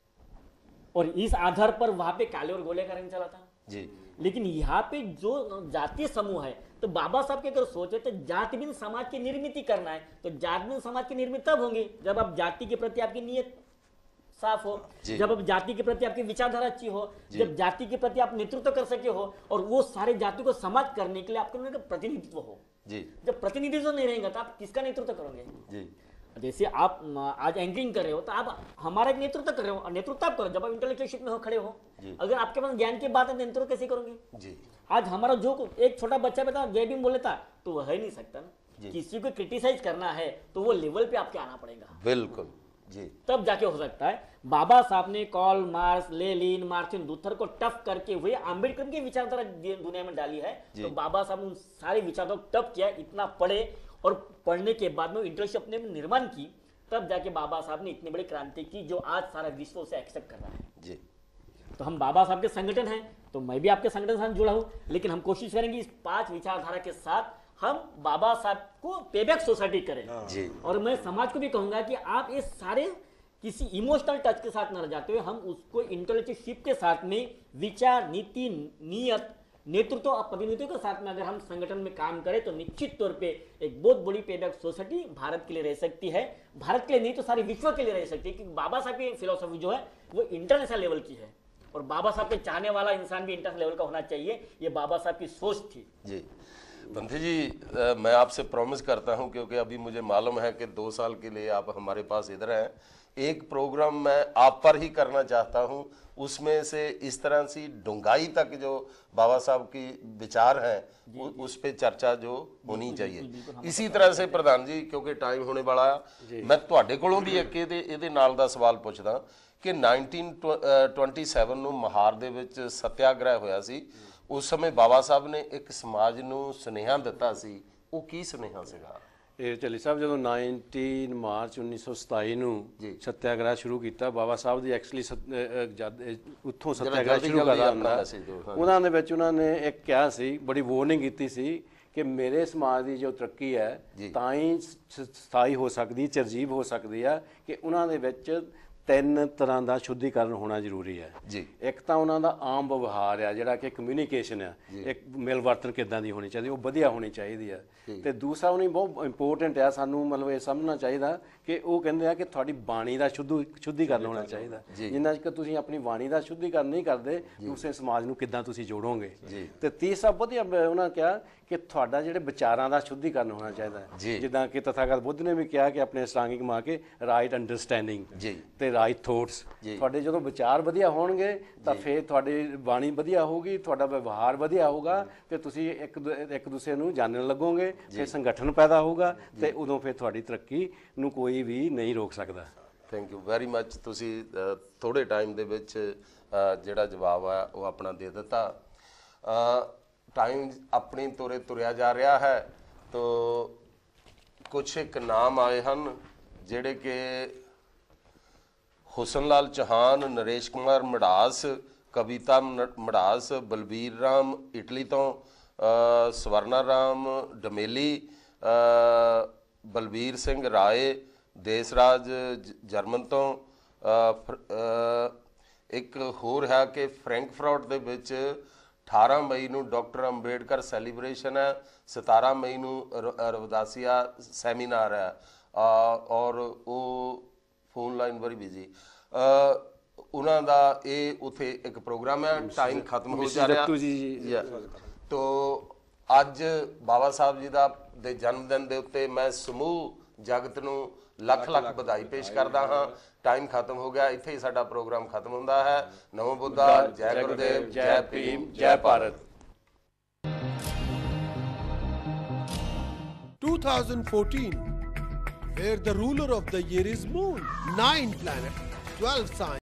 और इस आधार पर वहां पे काले और गोले का रंग चला था जी। लेकिन यहाँ पे जो जातीय समूह है, तो बाबा साहब के अगर सोचे तो जातिहीन समाज की निर्मित करना है, तो जातिहीन समाज की निर्मित तब होंगे जब आप जाति के प्रति आपकी नीयत साफ हो, जब आप जाति के प्रति आपकी विचारधारा अच्छी हो, जब जाति के प्रति आप नेतृत्व कर सके हो, और वो सारे जाति को समाज करने के लिए आपके प्रतिनिधित्व हो जी। जब प्रतिनिधित्व नहीं रहेगा तो आप किसका नेतृत्व करोगे जी। जैसे आप आज एंकरिंग कर रहे हो तो आप हमारा एक नेतृत्व कर रहे हो, नेतृत्व आप करो जब आप इंटेलेक्चुअल में हो खड़े हो। अगर आपके पास ज्ञान की बात है तो नेतृत्व कैसे करोगे जी। आज हमारा जो एक छोटा बच्चा बता जय भीम बोले था तो वह ही नहीं सकता ना, किसी को क्रिटिसाइज करना है तो वो लेवल पे आपके आना पड़ेगा। बिल्कुल तब जाके हो सकता है। बाबा साहब ने Karl Marx, Lenin, Martin Luther को टफ करके हुए आम्बेडकर की विचारधारा दुनिया में डाली है। तो बाबा साहब ने उन सारे विचारों को टफ किया, इतना पढ़े और पढ़ने के बाद में इंटरेस्ट अपने में निर्माण की, तब जाके बाबा साहब ने इतनी बड़ी क्रांति की जो आज सारा विश्व उसे एक्सेप्ट कर रहा है। तो हम बाबा साहब के संगठन हैं, तो मैं भी आपके संगठन से जुड़ा हूं, लेकिन हम कोशिश करेंगे इस 5 विचारधारा के साथ हम बाबा साहब को पेबैक सोसाइटी करें। और मैं समाज को भी कहूंगा कि आप ये सारे किसी इमोशनल टच के साथ न रह जाते हुए हम उसको इंटेलेक्चुअलशिप के साथ में विचार, नीति, नियत, नेतृत्व और प्रतिनिधित्व के साथ में अगर हम संगठन में काम करें तो निश्चित तौर पे एक बहुत बड़ी पेबैक सोसाइटी भारत के लिए रह सकती है। भारत के लिए नहीं तो सारी विश्व के लिए रह सकती है, क्योंकि बाबा साहब की फिलोसफी जो है वो इंटरनेशनल लेवल की है और बाबा साहब के चाहने वाला इंसान भी इंटरनेशनल लेवल का होना चाहिए। ये बाबा साहब की सोच थी। जी पंथी जी, मैं आपसे प्रॉमिस करता हूं, क्योंकि अभी मुझे मालूम है कि 2 साल के लिए आप हमारे पास इधर हैं, एक प्रोग्राम मैं आप पर ही करना चाहता हूं, उसमें से इस तरह सी डूंगाई तक जो बाबा साहब की विचार हैं उस पे चर्चा जो होनी चाहिए। इसी तरह से प्रधान जी, क्योंकि टाइम होने वाला है, मैं ਤੁਹਾਡੇ ਕੋਲੋਂ ਵੀ ਇੱਕ ਇਹਦੇ ਨਾਲ ਦਾ ਸਵਾਲ ਪੁੱਛਦਾ ਕਿ 1927 ਨੂੰ ਮਹਾਰ ਦੇ ਵਿੱਚ ਸੱਤਿਆਗ੍ਰਹਿ ਹੋਇਆ ਸੀ। ਉਸ ਸਮੇਂ ਬਾਬਾ ਸਾਹਿਬ ਨੇ ਇੱਕ ਸਮਾਜ ਨੂੰ ਸੁਨੇਹਾ ਦਿੱਤਾ ਸੀ, ਉਹ ਕੀ ਸੁਨੇਹਾ ਸੀਗਾ? ਇਹ ਝੱਲੀ ਸਾਹਿਬ ਜਦੋਂ 19 ਮਾਰਚ 1927 ਨੂੰ ਸੱਤਿਆਗ੍ਰਹਿ ਸ਼ੁਰੂ ਕੀਤਾ, ਬਾਬਾ ਸਾਹਿਬ ਦੀ ਐਕਚੁਅਲੀ ਉੱਥੋਂ ਸੱਤਿਆਗ੍ਰਹਿ ਸ਼ੁਰੂ ਕਰਦਾ ਹੁੰਦਾ, ਉਹਨਾਂ ਦੇ ਵਿੱਚ ਉਹਨਾਂ ਨੇ ਇੱਕ ਕਿਹਾ ਸੀ, ਬੜੀ ਵਾਰਨਿੰਗ ਕੀਤੀ ਸੀ ਕਿ ਮੇਰੇ ਸਮਾਜ ਦੀ ਜੋ ਤਰੱਕੀ ਹੈ ਤਾਂ ਹੀ ਸਥਾਈ ਹੋ ਸਕਦੀ, ਚਰਜੀਬ ਹੋ ਸਕਦੀ ਆ ਕਿ ਉਹਨਾਂ ਦੇ ਵਿੱਚ 3 ਤਰ੍ਹਾਂ ਦਾ ਸ਼ੁੱਧੀਕਰਨ ਹੋਣਾ ਜ਼ਰੂਰੀ ਹੈ। ਇੱਕ ਤਾਂ ਉਹਨਾਂ ਦਾ ਆਮ ਵਿਵਹਾਰ ਆ ਜਿਹੜਾ ਕਿ ਕਮਿਊਨੀਕੇਸ਼ਨ ਆ, ਇੱਕ ਮਿਲ ਵਰਤਨ ਕਿੱਦਾਂ ਦੀ ਹੋਣੀ ਚਾਹੀਦੀ, ਉਹ ਵਧੀਆ ਹੋਣੀ ਚਾਹੀਦੀ ਆ। ਤੇ ਦੂਸਰਾ ਉਹਨੇ ਬਹੁਤ ਇੰਪੋਰਟੈਂਟ ਆ, ਸਾਨੂੰ ਮਤਲਬ ਇਹ ਸਮਝਣਾ ਚਾਹੀਦਾ ਕਿ ਉਹ ਕਹਿੰਦੇ ਆ ਕਿ ਤੁਹਾਡੀ ਬਾਣੀ ਦਾ ਸ਼ੁੱਧੀਕਰਨ ਹੋਣਾ ਚਾਹੀਦਾ। ਜਿੰਨਾ ਚਿਰ ਤੁਸੀਂ ਆਪਣੀ ਬਾਣੀ ਦਾ ਸ਼ੁੱਧੀਕਰਨ ਨਹੀਂ ਕਰਦੇ, ਦੂਸਰੇ ਸਮਾਜ ਨੂੰ ਕਿੱਦਾਂ ਤੁਸੀਂ ਜੋੜੋਗੇ। ਤੇ ਤੀਸਰਾ ਵਧੀਆ ਉਹਨਾਂ ਕਿਹਾ ਕਿ ਤੁਹਾਡਾ ਜਿਹੜੇ ਵਿਚਾਰਾਂ ਦਾ ਸ਼ੁੱਧੀਕਰਨ ਹੋਣਾ ਚਾਹੀਦਾ, ਜਿੱਦਾਂ ਕਿ ਤਥਾਗਤ ਬੁੱਧ ਨੇ ਵੀ ਕਿਹਾ ਕਿ ਆਪਣੇ ਅਸ਼ਟਾਂਗਿਕ ਮਾ ਕੇ ਰਾਈਟ ਅੰਡਰਸਟੈਂਡਿੰਗ ਤੇ ਰਾਈਟ ਥੋਟਸ। ਤੁਹਾਡੇ ਜਦੋਂ ਵਿਚਾਰ ਵਧੀਆ ਹੋਣਗੇ ਤਾਂ ਫਿਰ ਤੁਹਾਡੀ ਬਾਣੀ ਵਧੀਆ ਹੋਊਗੀ, ਤੁਹਾਡਾ ਵਿਵਹਾਰ ਵਧੀਆ ਹੋਊਗਾ, ਫਿਰ ਤੁਸੀਂ ਇੱਕ ਦੂਸਰੇ ਨੂੰ ਜਾਣਨ ਲੱਗੋਗੇ, ਫਿਰ ਸੰਗਠਨ ਪੈਦਾ ਹੋਊਗਾ ਤੇ ਉਦੋਂ ਫਿਰ ਤੁਹਾਡੀ ਤਰੱਕੀ ਨੂੰ ਕੋਈ ਵੀ ਨਹੀਂ ਰੋਕ ਸਕਦਾ। Thank you very much. ਤੁਸੀਂ ਥੋੜੇ ਟਾਈਮ ਦੇ ਵਿੱਚ ਜਿਹੜਾ ਜਵਾਬ ਆ ਉਹ ਆਪਣਾ ਦੇ ਦਿੱਤਾ। टाइम अपनी तुरिया जा रहा है, तो कुछ एक नाम आए हैं जिहड़े कि हुसन लाल चौहान, नरेश कुमार मढ़ास, कविता मढ़ास, बलबीर राम इटली तो, स्वर्णा राम डमेली, बलबीर सिंह राय, देसराज जर्मन तो, एक होर है कि फ्रैंकफर्ट दे विच 18 मई ਨੂੰ ਡਾਕਟਰ ਅੰਬੇਡਕਰ ਸੈਲੀਬ੍ਰੇਸ਼ਨ ਹੈ, 17 ਮਈ ਨੂੰ ਰਵਿਦਾਸੀਆ ਸੈਮੀਨਾਰ ਹੈ ਔਰ ਉਹ ਫੋਨ ਲਾਈਨ ਵਰੀ ਬਿਜੀ। ਉਹਨਾਂ ਦਾ ਇਹ ਉੱਥੇ ਇੱਕ ਪ੍ਰੋਗਰਾਮ ਹੈ। ਟਾਈਮ ਖਤਮ ਹੋ ਜਾ ਰਿਹਾ। ਤੋ ਅੱਜ ਬਾਬਾ ਸਾਹਿਬ ਜੀ ਦੇ ਜਨਮ ਦਿਨ ਦੇ ਉੱਤੇ ਮੈਂ ਸਮੂਹ ਜਗਤ ਨੂੰ ਲੱਖ ਲੱਖ ਵਧਾਈ ਪੇਸ਼ ਕਰਦਾ ਹਾਂ। टाइम खत्म हो गया, इत्थे ही साडा प्रोग्राम खत्म होंदा है। नमो बुद्धा, जय गुरुदेव, जय भीम, जय Bharat. 2014, where the ruler of the year is Moon, 9 planets, 12 signs.